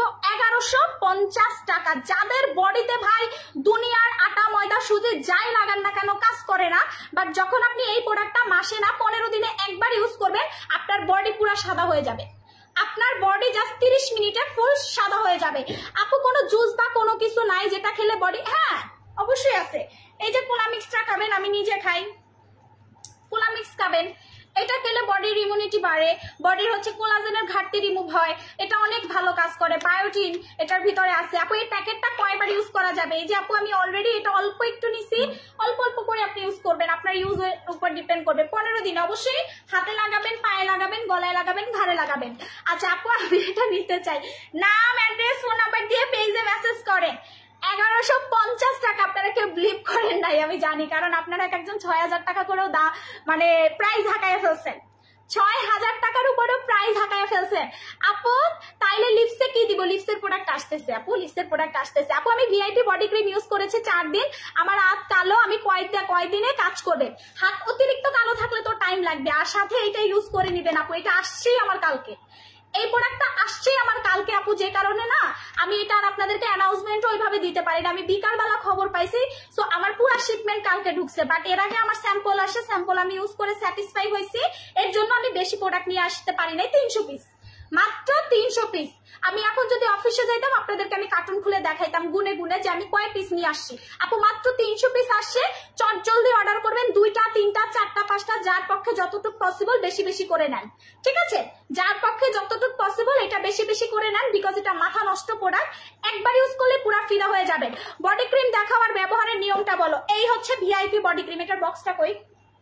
1150 টাকা। যাদের বডিতে ভাই দুনিয়ার আটা ময়দা সুজি যাই লাগান না কেন কাজ করে না, বাট যখন আপনি এই প্রোডাক্টটা মাসে না 15 দিনে একবার ইউজ করবেন আপনার বডি পুরো সাদা হয়ে যাবে। আপনার বডি জাস্ট 30 মিনিটে ফুল সাদা হয়ে যাবে। আপু কোনো জুস বা কোনো কিছু নাই যেটা খেলে বডি? হ্যাঁ অবশ্যই আছে। এই যে কোলা মিক্সটা খাবেন, আমি নিজে খাই, কোলা মিক্স খাবেন, এটা খেলে বডির ইমিউনিটি বাড়ে, বডির হচ্ছে কোলাজেনের ঘাটতি রিমুভ হয়, এটা অনেক ভালো কাজ করে। বায়োটিন এটার ভিতরে আছে। আপু এই প্যাকেটটা কয়বার ইউজ করা যাবে? এই যে আপু আমি অলরেডি এটা অল্প একটু নিছি, অল্প অল্প করে আপনি ইউজ করবেন, আপনার ইউজের উপর ডিপেন্ড করবে। 15 দিন অবশ্যই হাতে লাগাবেন, পায়ে লাগাবেন, গলায় লাগাবেন, ঘাড়ে লাগাবেন। আচ্ছা আপু আমি এটা নিতে চাই, নাম অ্যাড্রেস ফোন নাম্বার দিয়ে পেজে মেসেজ করেন। 1150 টাকা। আপনারা কেউ বিলিভ করেন নাই আমি জানি, কারণ আপনারা একজন 6000 টাকা করেও মানে প্রাইস হাঁকায় ফেলছেন, 6000 টাকার উপরেও প্রাইস হাঁকায় ফেলছেন। আপু তাইলে লিপসে কি দিব? লিপসের প্রোডাক্ট আসতেছে আপু, লিপসের প্রোডাক্ট আসতেছে। আপু আমি ভিআইপি বডি ক্রিম ইউজ করেছি 4 দিন, আমার হাত কালো, আমি কয়দিনে কাজ করবে। হাত অতিরিক্ত কালো থাকলে তো টাইম লাগবে, আর সাথে এটা ইউজ করে নিবেন আপু। এটা আসছেই আমার কালকে, এই প্রোডাক্টটা আসছে আমার কালকে আপু, যে কারণে না আমি এটা আপনাদেরকে অ্যানাউন্সমেন্ট ওইভাবে দিতে পারি না। আমি বিকালবেলা খবর পাইছি, সো আমার পুরো শিপমেন্ট কালকে ঢুকছে, বাট এর আগে আমার স্যাম্পল আসে, স্যাম্পল আমি ইউজ করে স্যাটিসফাই হয়েছি, এর জন্য আমি বেশি প্রোডাক্ট নিয়ে আসতে পারি নাই। 300 পিস, মাত্র 300 পিস। আমি এখন যদি অফিসে যাইতাম আপনাদেরকে আমি কার্টুন খুলে দেখাইতাম গুনে গুনে যে আমি কয় পিস নিয়ে আসছি। আপু মাত্র 300 পিস আসছে, চট জলদি অর্ডার করবেন, 2টা 3টা 4টা 5টা, যার পক্ষে যতটুকু পসিবল বেশি বেশি করে নেন, ঠিক আছে? যার পক্ষে যতটুকু পসিবল এটা বেশি বেশি করে নেন, বিকজ এটা মাথা নষ্ট প্রোডাক্ট, একবার ইউজ করলে পুরো ফিদা হয়ে যাবেন। বডি ক্রিম দেখাবার ব্যবহারের নিয়মটা বলো। এই হচ্ছে ভিআইপি বডি ক্রিম, এটার বক্সটা কই?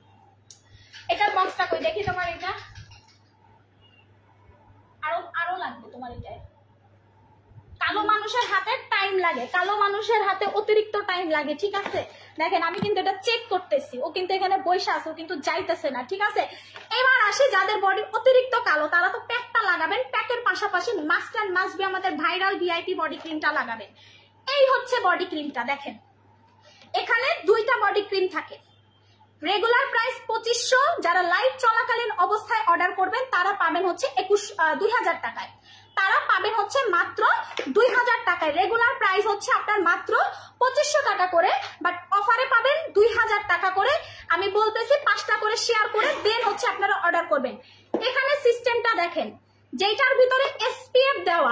এটার বক্সটা কই দেখি তোমার? এটা আরো লাগবে তোমার। এটাই কালো মানুষের হাতে টাইম লাগে, কালো মানুষের হাতে অতিরিক্ত টাইম লাগে, ঠিক আছে? দেখেন আমি কিন্তু এটা চেক করতেছি, ও কিন্তু এখানে বসে আছে, ও কিন্তু যাইতেছে না, ঠিক আছে? এবার আসি যাদের বডি অতিরিক্ত কালো তারা তো প্যাকটা লাগাবেন, প্যাকের পাশাপাশি মাস্ট অ্যান্ড মাস্ট বি আমাদের ভাইরাল ভিআইপি বডি ক্রিমটা লাগাবেন। এই হচ্ছে বডি ক্রিমটা, দেখেন এখানে 2টা বডি ক্রিম থাকে। রেগুলার প্রাইস 2500, যারা লাইভ চলাকালীন অবস্থায় অর্ডার করবেন তারা পাবেন হচ্ছে 2000 টাকায়, তারা পাবেন হচ্ছে মাত্র 2000 টাকায়। রেগুলার প্রাইস হচ্ছে আপনার মাত্র 2500 টাকা করে, বাট অফারে পাবেন 2000 টাকা করে। আমি বলতেছি 5টা করে শেয়ার করে দেন হচ্ছে আপনারা অর্ডার করবেন। এখানে সিস্টেমটা দেখেন, যেটার ভিতরে এসপিএফ দেওয়া,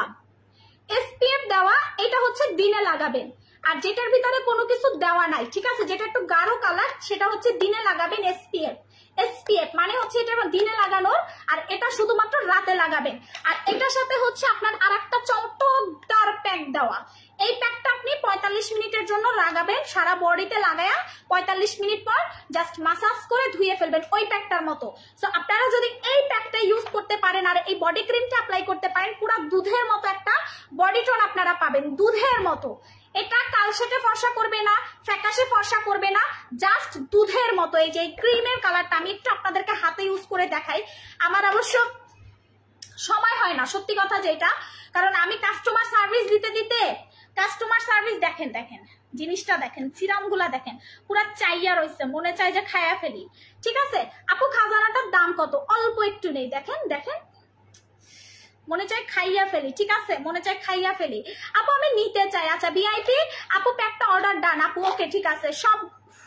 এটা হচ্ছে দিনে লাগাবেন, আর যেটার ভিতরে কোনো কিছু দেওয়া নাই, ঠিক আছে, যেটা একটু গাঢ় কালার সেটা হচ্ছে দিনে লাগাবেন। এসপিএফ মানে হচ্ছে এটা দিনে লাগানোর, আর এটা শুধুমাত্র রাতে লাগাবেন। আর এটার সাথে হচ্ছে আপনার আরেকটা চমৎকার প্যাক দেওয়া। এই প্যাকটা আপনি 45 মিনিটের জন্য লাগাবেন, সারা বডিতে লাগায়া 45 মিনিট পর জাস্ট মাসাজ করে ধুয়ে ফেলবেন ওই প্যাকটার মতো। সো আপনারা যদি এই প্যাকটা ইউজ করতে পারেন আর এই বডি ক্রিমটা অ্যাপ্লাই করতে পারেন, পুরো দুধের মতো একটা বডি টোন আপনারা পাবেন, দুধের মতো। এটা কালশেটে ফর্সা করবে না, ফ্যাকাশে ফর্সা করবে না, জাস্ট দুধের মতো। এই যে ক্রিমের কালারটা আমি একটু আপনাদেরকে হাতে ইউজ করে দেখাই, আমার অবশ্য সময় হয় না সত্যি কথা যেটা, কারণ আমি কাস্টমার সার্ভিস দিতে কাস্টমার সার্ভিস দেখেন জিনিসটা দেখেন, সিরাম গুলা দেখেন পুরা চাইয়া রয়েছে, মনে চাই যে খায়া ফেলি, ঠিক আছে? আপু খাজানাটার দাম কত? অল্প একটু নেই, দেখেন মনে চাই খাইয়া ফেলি, ঠিক আছে? মনে চাই খাইয়া ফেলি। আপু আমি নিতে চাই। আচ্ছা ভিআইপি আপু প্যাকটা অর্ডার ডান আপু, ওকে ঠিক আছে সব।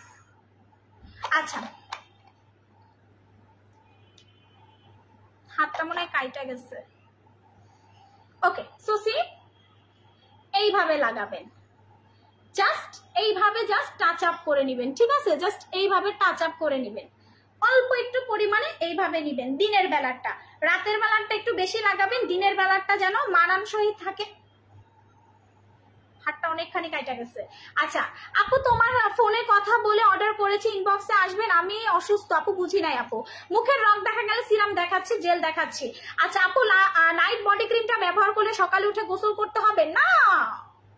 আচ্ছা হাতটা মনে হয় কাইটা গেছে, ওকে। সুসি এইভাবে লাগাবেন, জাস্ট এইভাবে জাস্ট টাচ আপ করে নিবেন, ঠিক আছে? জাস্ট এইভাবে টাচ আপ করে নিবেন, অল্প একটু পরিমাণে এইভাবে নিবেন। দিনের বেলাটা, রাতের বেলাটা একটু বেশি লাগাবেন, দিনের বেলাটা যেন মানানসই থাকে। হাতটা অনেকখানি কাটা গেছে। আচ্ছা আপু তোমার ফোনে কথা বলে অর্ডার করেছি, ইনবক্সে আসবেন। আমি অসুস্থ আপু, বুঝি নাই আপু, মুখের রং দেখা গেলে সিরাম দেখাচ্ছি, জেল দেখাচ্ছি। আচ্ছা আপু নাইট বডি ক্রিমটা ব্যবহার করলে সকালে উঠে গোসল করতে হবে না?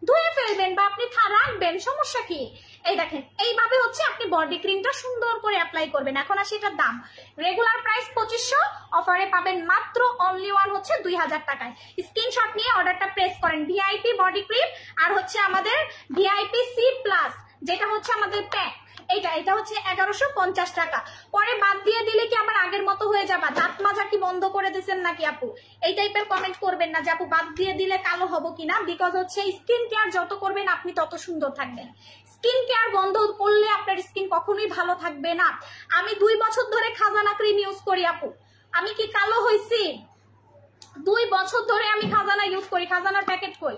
ধুয়ে ফেলবেন বা আপনি রাখবেন, সমস্যা কি? এই দেখেন এইভাবে হচ্ছে আপনি বডি ক্রিমটা সুন্দর করে অ্যাপ্লাই করবেন। এখন আসি এটার দাম। রেগুলার প্রাইস 2500, অফারে পাবেন মাত্র অনলি ওয়ান হচ্ছে 2000 টাকায়। স্ক্রিনশট নিয়ে অর্ডারটা প্রেস করেন। ভিআইপি বডি ক্রিম আর হচ্ছে আমাদের ভিআইপি সি প্লাস, যেটা হচ্ছে আমাদের প্যাক, এটা হচ্ছে 1150 টাকা। পরে বাদ দিয়ে দিলে কি আবার আগের মতো হয়ে যাবা? দাঁত মাজা কি বন্ধ করে দিয়েছেন নাকি আপু? এই টাইপের কমেন্ট করবেন না যে আপু বাদ দিয়ে দিলে কালো হবো কিনা, বিকজ হচ্ছে স্কিন কেয়ার যত করবেন আপনি তত সুন্দর থাকবেন। স্কিন কেয়ার বন্ধ করলে আপনার স্কিন কখনোই ভালো থাকবে না। আমি 2 বছর ধরে খাজানা ক্রিম ইউজ করি আপু, আমি কি কালো হয়েছি? 2 বছর ধরে আমি খাজানা ইউজ করি। খাজানার প্যাকেট কই?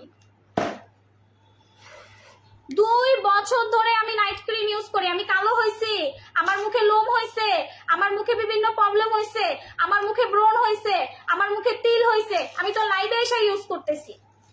2 বছর ধরে আমি নাইট ক্রিম ইউজ করি। আমি কালো হয়েছি? আমার মুখে লোম হয়েছে, আমার মুখে বিভিন্ন প্রবলেম হয়েছে, আমার মুখে ব্রণ হয়েছে, আমার মুখে তিল হয়েছে, আমি তো লাইভে এসে ইউজ করতেছি।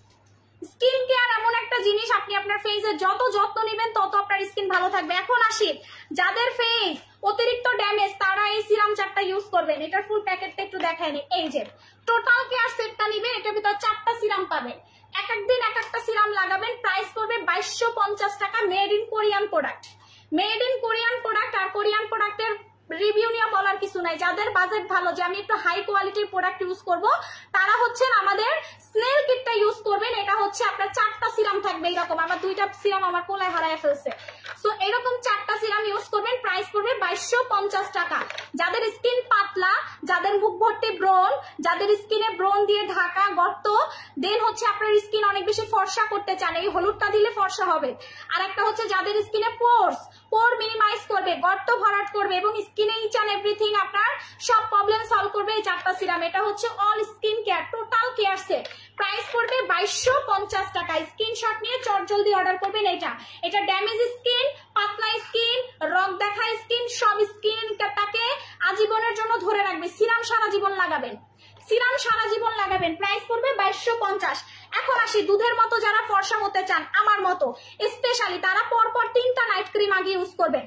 স্কিন কেয়ার এমন একটা জিনিস, আপনি আপনার ফেসের যত যত্ন নেবেন তত আপনার স্কিন ভালো থাকবে। এখন আসি, যাদের ফেস অতিরিক্ত ড্যামেজ তারা এই সিরাম 4টা ইউজ করবেন। এটার ফুল প্যাকেটটা একটু দেখায় নি। এই যে টোটাল কেয়ার সেটটা নিবেন, এটার ভিতর 4টা সিরাম পাবেন। এক এক দিন এক একটা সিরাম লাগাবেন। প্রাইস পড়বে 2250 টাকা। Made in Korean product, made in Korean product. আর কোরিয়ান প্রোডাক্টের রিভিউ নিয়ে বলার কিছু নাই। যাদের বাজেট ভালো, যে আমি একটু হাই কোয়ালিটির প্রোডাক্ট ইউজ করব, তারা হচ্ছে আমাদের স্নেল কিটটা ইউজ করবেন। এটা হচ্ছে আপনার 4টা সিরাম থাকবে এরকম। আমার 2টা সিরাম আমার কোলায় হারায় ফেলছে। সো এরকম 4টা সিরাম ইউজ করবেন। প্রাইস পড়বে 2250 টাকা। যাদের স্কিন পাতলা, যাদের মুখ ভর্তি ব্রণ, যাদের স্কিনে ব্রণ দিয়ে ঢাকা গর্ত, দেন হচ্ছে আপনার স্কিন অনেক বেশি ফর্সা করতে চান, এই হলুদটা দিলে ফর্সা হবে। আর একটা হচ্ছে যাদের স্কিনে পোর মিনিমাইজ করবে, গর্ত ভরাট করবে এবং স্কিনে ইচ অ্যান্ড এভরিথিং আপনার সব প্রবলেম সলভ করবে এই 4টা সিরাম। এটা হচ্ছে all skin care, total care set. Price পড়বে 2250 টাকা। স্ক্রিনশট নিয়ে চটজলদি অর্ডার করবেন। এটা ড্যামেজ স্কিন, পাতলা স্কিন, রগ দেখা স্কিন, সব স্কিনটাকে আজীবনের জন্য ধরে রাখবে। সিরাম সারা জীবন লাগাবেন, সিরাম সারা জীবন লাগাবেন। প্রাইস পড়বে 2250। এখন আসি, দুধের মতো যারা ফর্সা হতে চান আমার মতো স্পেশালি, তারা পরপর 3টা নাইট ক্রিম আগে ইউজ করবেন।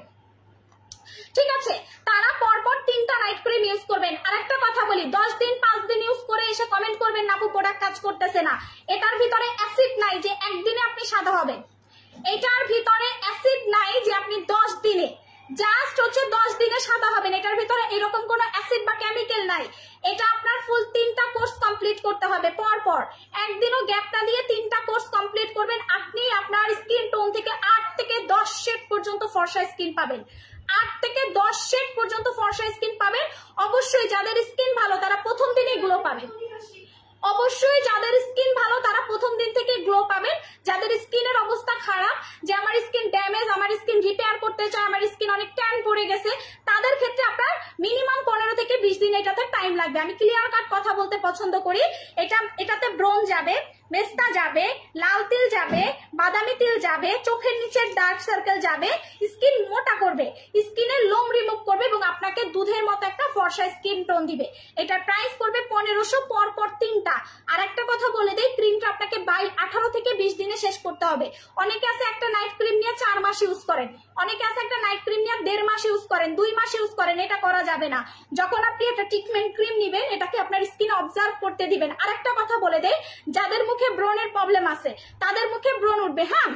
ঠিক আছে, তারা পরপর 3টা নাইট ক্রিম ইউজ করবেন। আর একটা কথা বলি, 10 দিন 5 দিন ইউজ করে এসে কমেন্ট করবেন না আপু প্রোডাক্ট কাজ করতেছে না। এটার ভিতরে অ্যাসিড নাই যে একদিনে আপনি সাদা হবেন। এটার ভিতরে অ্যাসিড নাই যে আপনি 10 দিনে, জাস্ট হচ্ছে 10 দিনে সাদা হবেন। এটার ভিতরে এরকম কোনো অ্যাসিড বা কেমিক্যাল নাই। এটা আপনার ফুল 3টা কোর্স কমপ্লিট করতে হবে পরপর। একদিনও গ্যাপ না দিয়ে 3টা কোর্স কমপ্লিট করবেন। আপনি আপনার স্কিন টোন থেকে 8 থেকে 10 শেড পর্যন্ত ফর্সা স্কিন পাবেন। 8 থেকে 10 শেড পর্যন্ত ফর্সা স্কিন পাবেন। অবশ্যই যাদের স্কিন ভালো তারা প্রথম দিনেই গ্লো পাবেন। অবশ্যই যাদের স্কিন ভালো তারা প্রথম দিন থেকে গ্লো পাবেন। যাদের স্কিনের অবস্থা খারাপ, যে আমার স্কিন ড্যামেজ, আমার স্কিন রিপেয়ার করতে চায়, আমার স্কিন অনেক ট্যান পড়ে গেছে, তাদের ক্ষেত্রে আপনার মিনিমাম 15 থেকে 20 দিন এটাতে টাইম লাগবে। আমি ক্লিয়ার কাট কথা বলতে পছন্দ করি। এটাতে ব্রণ যাবে, মেস্তা যাবে, লাল তিল যাবে, বাদামি তিল যাবে, চোখের নিচের ডার্ক সার্কেল যাবে, স্কিন মোটা করবে, স্কিনের লোম রিমুভ করবে এবং আপনাকে দুধের মতো একটা ফর্সা স্কিন টোন দিবে। এটার প্রাইস পড়বে 1500 পরপর 3টা। আর একটা কথা বলে দেই, ক্রিমটা আপনাকে 18 থেকে 20 দিনে শেষ করতে হবে। অনেকে আছে একটা নাইট ক্রিম নিয়ে 4 মাস ইউজ করেন, অনেকে আছে একটা নাইট ক্রিম নিয়ে 1.5 মাস ইউজ করেন, 2 মাস ইউজ করেন। এটা করা যাবে না। যখন আপনি একটা ট্রিটমেন্ট ক্রিম নিবেন, এটাকে আপনার স্কিন অবজার্ভ করতে দিবেন। আর একটা কথা বলে দেই, যাদের মুখে ব্রণের প্রবলেম আছে তাদের মুখে ব্রণ উঠবে। হ্যাঁ,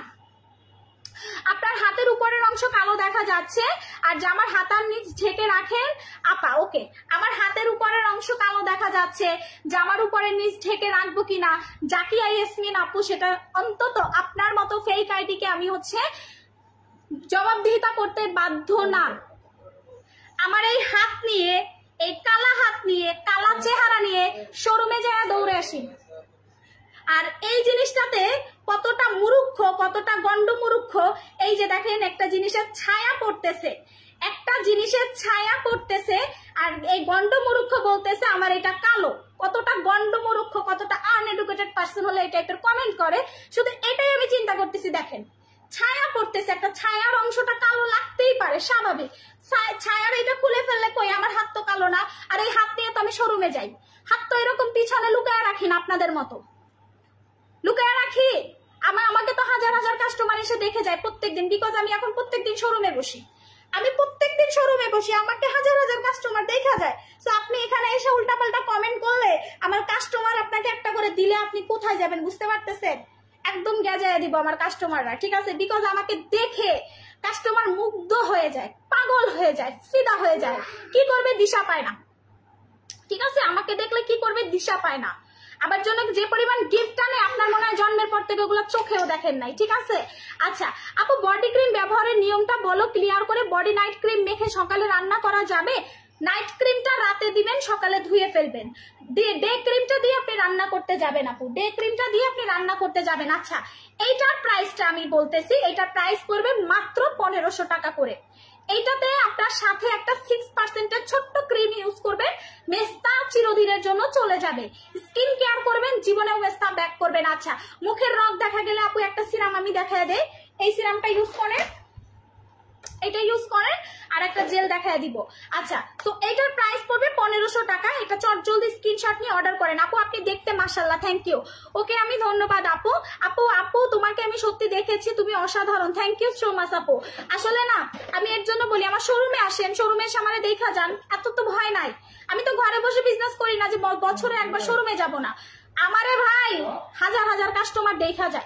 আপনার হাতের উপরের অংশ কালো দেখা যাচ্ছে, আর জামার হাতার নিচ ঢেকে রাখেন আপা। ওকে, আমার হাতের উপরের অংশ কালো দেখা যাচ্ছে, জামার উপরের নিচ ঢেকে রাখবো কিনা জাকিয়া ইয়াসমিন আপু, সেটা অন্তত আপনার মতো ফেক আইডিকে আমি হচ্ছে জবাবদিহিতা করতে বাধ্য না। আমার এই হাত নিয়ে, এই কালা হাত নিয়ে, কালা চেহারা নিয়ে শোরুমে যায় দৌড়ে আসি। আর এই জিনিসটাতে কতটা মুরুক্ষ, কতটা গন্ডমুরুক্ষ, এই যে দেখেন একটা জিনিসের ছায়া পড়তেছে, একটা জিনিসের ছায়া পড়তেছে, আর এই গন্ডমুরুক্ষ বলতেছে আমার এটা কালো। কতটা গন্ডমুরুক্ষ, কতটা আনএডুকেটেড পার্সন হলে এই টাইপের কমেন্ট করে, শুধু এটাই আমি চিন্তা করতেছি। দেখেন ছায়া পড়তেছে, একটা ছায়ার অংশটা কালো লাগতেই পারে, স্বাভাবিক। ছায়ার এটা খুলে ফেললে কই আমার হাত তো কালো না। আর এই হাত নিয়ে তো আমি শোরুমে যাই, হাত তো এরকম পিছনে লুকায় রাখি না, আপনাদের মতো লুকায় রাখি। আমাকে তো হাজার হাজার কাস্টমার এসে দেখে যায় প্রত্যেকদিন, বিকজ আমি এখন প্রত্যেকদিন শোরুমে বসি। আমি প্রত্যেকদিন শোরুমে বসি, আমাকে হাজার হাজার কাস্টমার দেখা যায়। তো আপনি এখানে এসে উল্টাপাল্টা কমেন্ট করলে, আমার কাস্টমার আপনাকে একটা করে দিলে আপনি কোথায় যাবেন বুঝতে পারতেছেন? একদম গেজায় দিব আমার কাস্টমাররা, ঠিক আছে? বিকজ আমাকে দেখে কাস্টমার মুগ্ধ হয়ে যায়, পাগল হয়ে যায়, ফিদা হয়ে যায়, কি করবে দিশা পায় না, ঠিক আছে? আমাকে দেখলে কি করবে দিশা পায় না। আবার জন্য যে পরিমাণ গিফট আনে আপনার মনে হয় জন্মের পর থেকে ওগুলো চোখেও দেখেন নাই, ঠিক আছে? আচ্ছা আপু, বডি ক্রিম ব্যবহারের নিয়মটা বলো ক্লিয়ার করে। বডি নাইট ক্রিম মেখে সকালে রান্না করা যাবে? নাইট ক্রিমটা রাতে দিবেন, সকালে ধুয়ে ফেলবেন। ডে ক্রিমটা দিয়ে আপনি রান্না করতে যাবেন আপু, ডে ক্রিমটা দিয়ে আপনি রান্না করতে যাবেন। আচ্ছা এইটার প্রাইসটা আমি বলতেছি, এইটার প্রাইস পড়বে মাত্র 1500 টাকা করে। এইটাতে আপনার সাথে একটা 6% ছোট্ট ক্রিম ইউজ করবেন, মেস্তা চিরদিনের জন্য চলে যাবে। স্কিন কেয়ার করবেন, জীবনেও মেস্তা ব্যাক করবেন। আচ্ছা মুখের রগ দেখা গেলে আপু একটা সিরাম আমি দেখায় দেই, এই সিরামটা ইউজ করেন, এটা ইউজ করেন, আর একটা জেল দেখায় দিব। আচ্ছা তো এটার প্রাইস পড়বে 1500 টাকা। এটা চটজলদি স্ক্রিনশট নিয়ে অর্ডার করেন। আপু আপনি দেখতে মাশাআল্লাহ, থ্যাংক ইউ। ওকে আমি ধন্যবাদ আপু। আপু আপু তোমাকে আমি সত্যি দেখেছি, তুমি অসাধারণ, থ্যাংক ইউ সো মাচ আপু। আসলে না আমি এর জন্য বলি আমার শোরুমে আসেন, শোরুমে এসে আমারে দেখা যান, এত তো ভয় নাই। আমি তো ঘরে বসে বিজনেস করি না যে বছরে একবার শোরুমে যাব না। আমারে ভাই হাজার হাজার কাস্টমার দেখা যায়,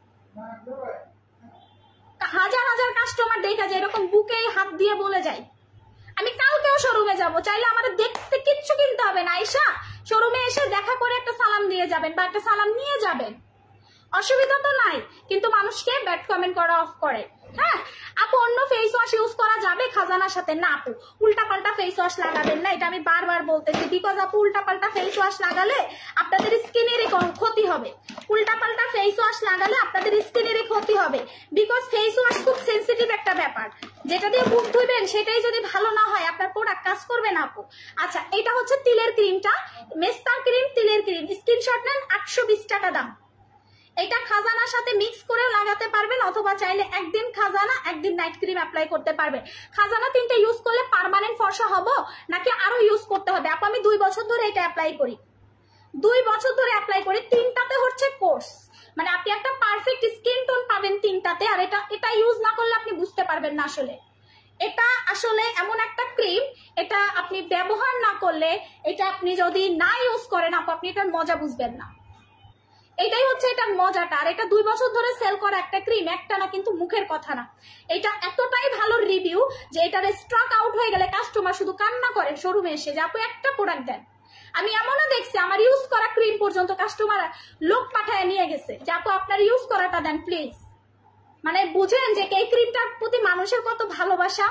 হাজার হাজার কাস্টমার দেখা যায়, এরকম বুকে হাত দিয়ে বলে যায় আমি কালকেও শোরুমে যাব, চাইলে আমাদের দেখতে কিচ্ছু কিনতে হবে না, আয়শা শোরুমে এসে দেখা করে একটা সালাম দিয়ে যাবেন বা একটা সালাম নিয়ে যাবেন, অসুবিধা তো নাই। কিন্তু মানুষকে ব্যাড কমেন্ট করা অফ করে। হ্যাঁ আপু, অন্য ফেস ওয়াশ ইউজ করা যাবে খাজানার সাথে? না আপু, উল্টাপাল্টা ফেস ওয়াশ লাগাবেন না, এটা আমি বারবার বলতেছি। বিকজ আপু উল্টাপাল্টা ফেস ওয়াশ লাগালে আপনাদের স্কিনেরই ক্ষতি হবে, উল্টাপাল্টা ফেস ওয়াশ লাগালে আপনাদের স্কিনেরই ক্ষতি হবে। বিকজ ফেস ওয়াশ খুব সেন্সিটিভ একটা ব্যাপার, যেটা দিয়ে মুখ ধুইবেন সেটাই যদি ভালো না হয় আপনার প্রোডাক্ট কাজ করবে না আপু। আচ্ছা এটা হচ্ছে তিলের ক্রিমটা, মেস্তা ক্রিম, তিলের ক্রিম, স্ক্রিনশট নেন, 820 টাকা দাম। এটা খাজানার সাথে মিক্স করে লাগাতে পারবেন, অথবা চাইলে একদিন খাজানা একদিন নাইট ক্রিম অ্যাপ্লাই করতে পারবেন। খাজানা 3টা ইউজ করলে পার্মানেন্ট ফর্সা হবো নাকি আরো ইউজ করতে হবে? আপু আমি 2 বছর ধরে এটা অ্যাপ্লাই করি, 2 বছর ধরে অ্যাপ্লাই করি। 3টাতে হচ্ছে কোর্স, মানে আপনি একটা পারফেক্ট স্কিন টোন পাবেন 3টাতে। আর এটা ইউজ না করলে আপনি বুঝতে পারবেন না আসলে এটা আসলে এমন একটা ক্রিম, এটা আপনি ব্যবহার না করলে, এটা আপনি যদি না ইউজ করেন আপনি এটার মজা বুঝবেন না। এটাই হচ্ছে এটার মজাটা। আর এটা 2 বছর ধরে সেল করা একটা ক্রিম, একটা না, কিন্তু মুখের কথা না। এটা এতটাই ভালো রিভিউ যে এটার স্টক আউট হয়ে গেলে কাস্টমার শুধু কান্না করে শোরুমে এসে যে আপু একটা প্রোডাক্ট দেন। আমি এমনও দেখছি আমার ইউজ করা ক্রিম পর্যন্ত কাস্টমার লোক পাঠায় নিয়ে গেছে যে আপু আপনার ইউজ করাটা দেন প্লিজ। মানে বুঝেন যে এই ক্রিমটার প্রতি মানুষের কত ভালোবাসা।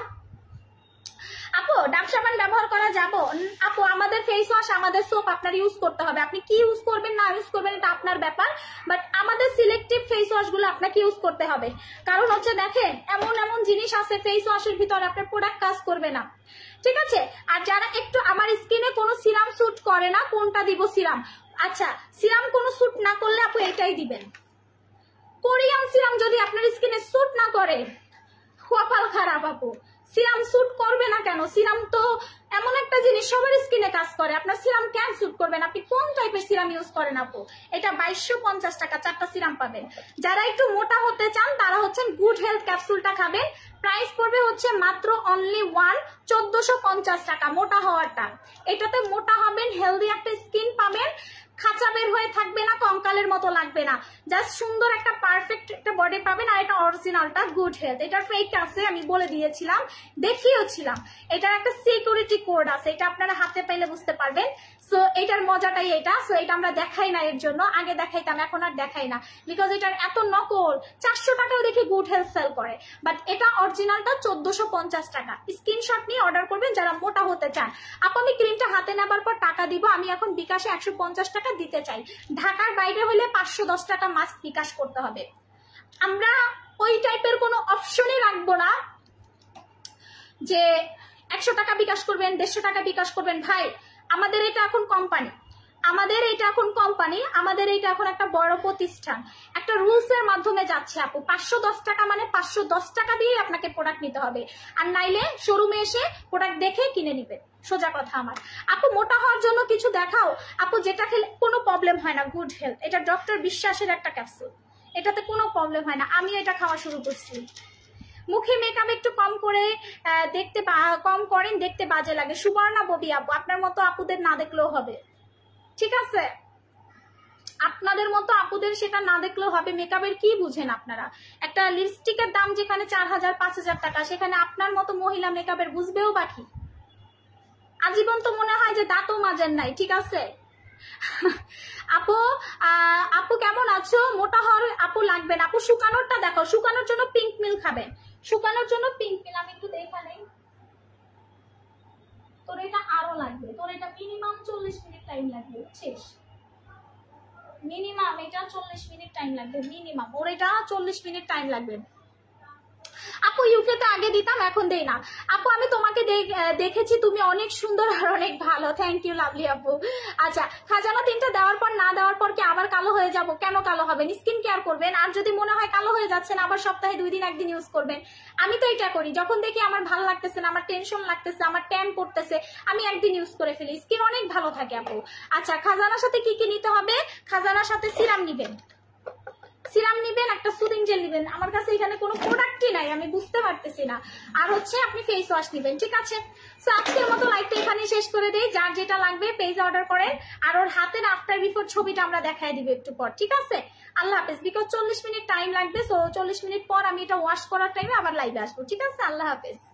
আপু ডাব সাবান ব্যবহার করা যাবো? আপু আমাদের ফেস ওয়াশ, আমাদের সোপ আপনার ইউজ করতে হবে, আপনি কি ইউজ করবেন না ইউজ করবেন এটা আপনার ব্যাপার। বাট আমাদের সিলেক্টিভ ফেস ওয়াশ গুলো আপনাকে ইউজ করতে হবে। কারণ হচ্ছে দেখেন এমন এমন জিনিস আছে ফেস ওয়াশের ভিতরে আপনার প্রোডাক্ট কাজ করবে না, ঠিক আছে? আর যারা একটু আমার স্কিনে কোনো সিরাম স্যুট করে না, কোনটা দিব সিরাম? আচ্ছা সিরাম কোনো স্যুট না করলে আপু এটাই দিবেন। কোরিয়ান সিরাম যদি আপনার স্কিনে স্যুট না করে কপাল খারাপ আপু। সিরাম স্যুট করবে না কেন? সিরাম তো এমন একটা জিনিস সবার স্কিনে কাজ করে, আপনার সিরাম কেন স্যুট করবেন? আপনি কোন টাইপের সিরাম ইউজ করেন আপু? এটা 2250 টাকা 4টা সিরাম পাবেন। যারা একটু মোটা হতে চান তারা হচ্ছেন গুড হেলথ ক্যাপসুলটা খাবেন, প্রাইস পড়বে হচ্ছে মাত্র অনলি 1450 টাকা মোটা হওয়ারটা। এটাতে মোটা হবেন, হেলদি একটা স্কিন পাবেন, খাঁচা বের হয়ে থাকবে না, কঙ্কালের মতো লাগবে না, জাস্ট সুন্দর একটা পারফেক্ট একটা বডি পাবেন। আর এটা অরিজিনালটা গুড হেলথ, এটার ফেক আছে আমি বলে দিয়েছিলাম, দেখিয়েছিলাম। এটার একটা সিকিউরিটি কোড আছে, এটা আপনারা হাতে পাইলে বুঝতে পারবেন। সো এটার মজাটাই এটা। সো এটা আমরা দেখাই না, এর জন্য আগে দেখাইতাম, এখন আর দেখাই না, বিকজ এটার এত নকল। 400 টাকাও দেখি গুড হেলথ সেল করে, বাট এটা অরিজিনালটা 1450 টাকা। স্ক্রিনশট নিয়ে অর্ডার করবেন যারা মোটা হতে চান। আপু আমি ক্রিমটা হাতে নেবার পর টাকা দিব, আমি এখন বিকাশে 150 টাকা দিতে চাই। ঢাকার বাইরে হলে 510 টাকা মাস্ক বিকাশ করতে হবে। আমরা ওই টাইপের কোনো অপশনই রাখবো না যে 100 টাকা বিকাশ করবেন, 150 টাকা বিকাশ করবেন। ভাই আমাদের এটা এখন কোম্পানি, আমাদের এটা এখন কোম্পানি, আমাদের এটা এখন একটা বড় প্রতিষ্ঠান, একটা রুলস এর মাধ্যমে যাচ্ছে আপু। 510 টাকা মানে 510 টাকা দিয়ে আপনাকে প্রোডাক্ট নিতে হবে, আর নাইলে শোরুমে এসে প্রোডাক্ট দেখে কিনে নিবে, সোজা কথা আমার। আপু মোটা হওয়ার জন্য কিছু দেখাও আপু, যেটা খেলে কোনো প্রবলেম হয় না। গুড হেলথ, এটা ডক্টর বিশ্বাসের একটা ক্যাপসুল, এটাতে কোনো প্রবলেম হয় না। আমি এটা খাওয়া শুরু করছি। মুখে মেকআপ একটু কম করে দেখতে কম করেন, দেখতে বাজে লাগে। সুবর্ণা ববি আপু, আপনার মতো আপুদের না দেখলেও হবে, ঠিক আছে? আপনাদের মতো আপুদের সেটা না দেখলেও হবে। মেকআপের কি বুঝেন আপনারা? একটা লিপস্টিকের দাম যেখানে 4000 5000 টাকা, সেখানে আপনার মতো মহিলা মেকআপের বুঝবেও বাকি। আজীবন তো মনে হয় যে দাঁতও মাজেন নাই, ঠিক আছে? আপু আপু কেমন আছো? মোটা হওয়ার আপু লাগবেন। আপু শুকানোরটা দেখো, শুকানোর জন্য পিঙ্ক মিল খাবেন, শুকানোর জন্য পিঙ্ক মিল। আমি একটু দেখা নেই, তোর এটা আরো লাগবে, তোর এটা মিনিমাম 40 মিনিট টাইম লাগবে, শেষ মিনিমাম এটা 40 মিনিট টাইম লাগবে, মিনিমাম ওর এটা 40 মিনিট টাইম লাগবে। আপু ইউকে তে আগে দিতাম, এখন দেই না। আপু আমি তোমাকে দেখেছি, তুমি অনেক সুন্দর আর অনেক ভালো। থ্যাংক ইউ লাভলি আপু। আচ্ছা, খাজানা 3টা দেওয়ার পর না দেওয়ার পর কি আবার কালো হয়ে যাব? কেন কালো হবেন? স্কিন কেয়ার করবেন, আর যদি মনে হয় কালো হয়ে যাচ্ছেন আবার সপ্তাহে 2 দিন 1 দিন ইউজ করবেন। আমি তো এটা করি, যখন দেখি আমার ভালো লাগতেছে না, আমার টেনশন লাগতেছে, আমার ট্যান পড়তেছে, আমি 1 দিন ইউজ করে ফেলি, স্কিন অনেক ভালো থাকে আপু। আচ্ছা, খাজানার সাথে কি কি নিতে হবে? খাজানার সাথে সিরাম নিবেন, সিরাম নিবেন, একটা সুদিং জেল নিবেন। আমার কাছে এখানে কোনো প্রোডাক্টই নাই, আমি বুঝতে পারতেছি না। আর হচ্ছে আপনি ফেস ওয়াশ নিবেন, ঠিক আছে? সো আজকের মতো লাইভটা এখানে শেষ করে দেই। যার যেটা লাগবে পেজে অর্ডার করেন, আর ওর হাতের আফটার বিফোর ছবিটা আমরা দেখায় দিব একটু পর, ঠিক আছে? আল্লাহ হাফেজ। বিকজ 40 মিনিট টাইম লাগবে, সো 40 মিনিট পর আমি এটা ওয়াশ করার টাইমে আবার লাইভে আসবো, ঠিক আছে? আল্লাহ হাফেজ।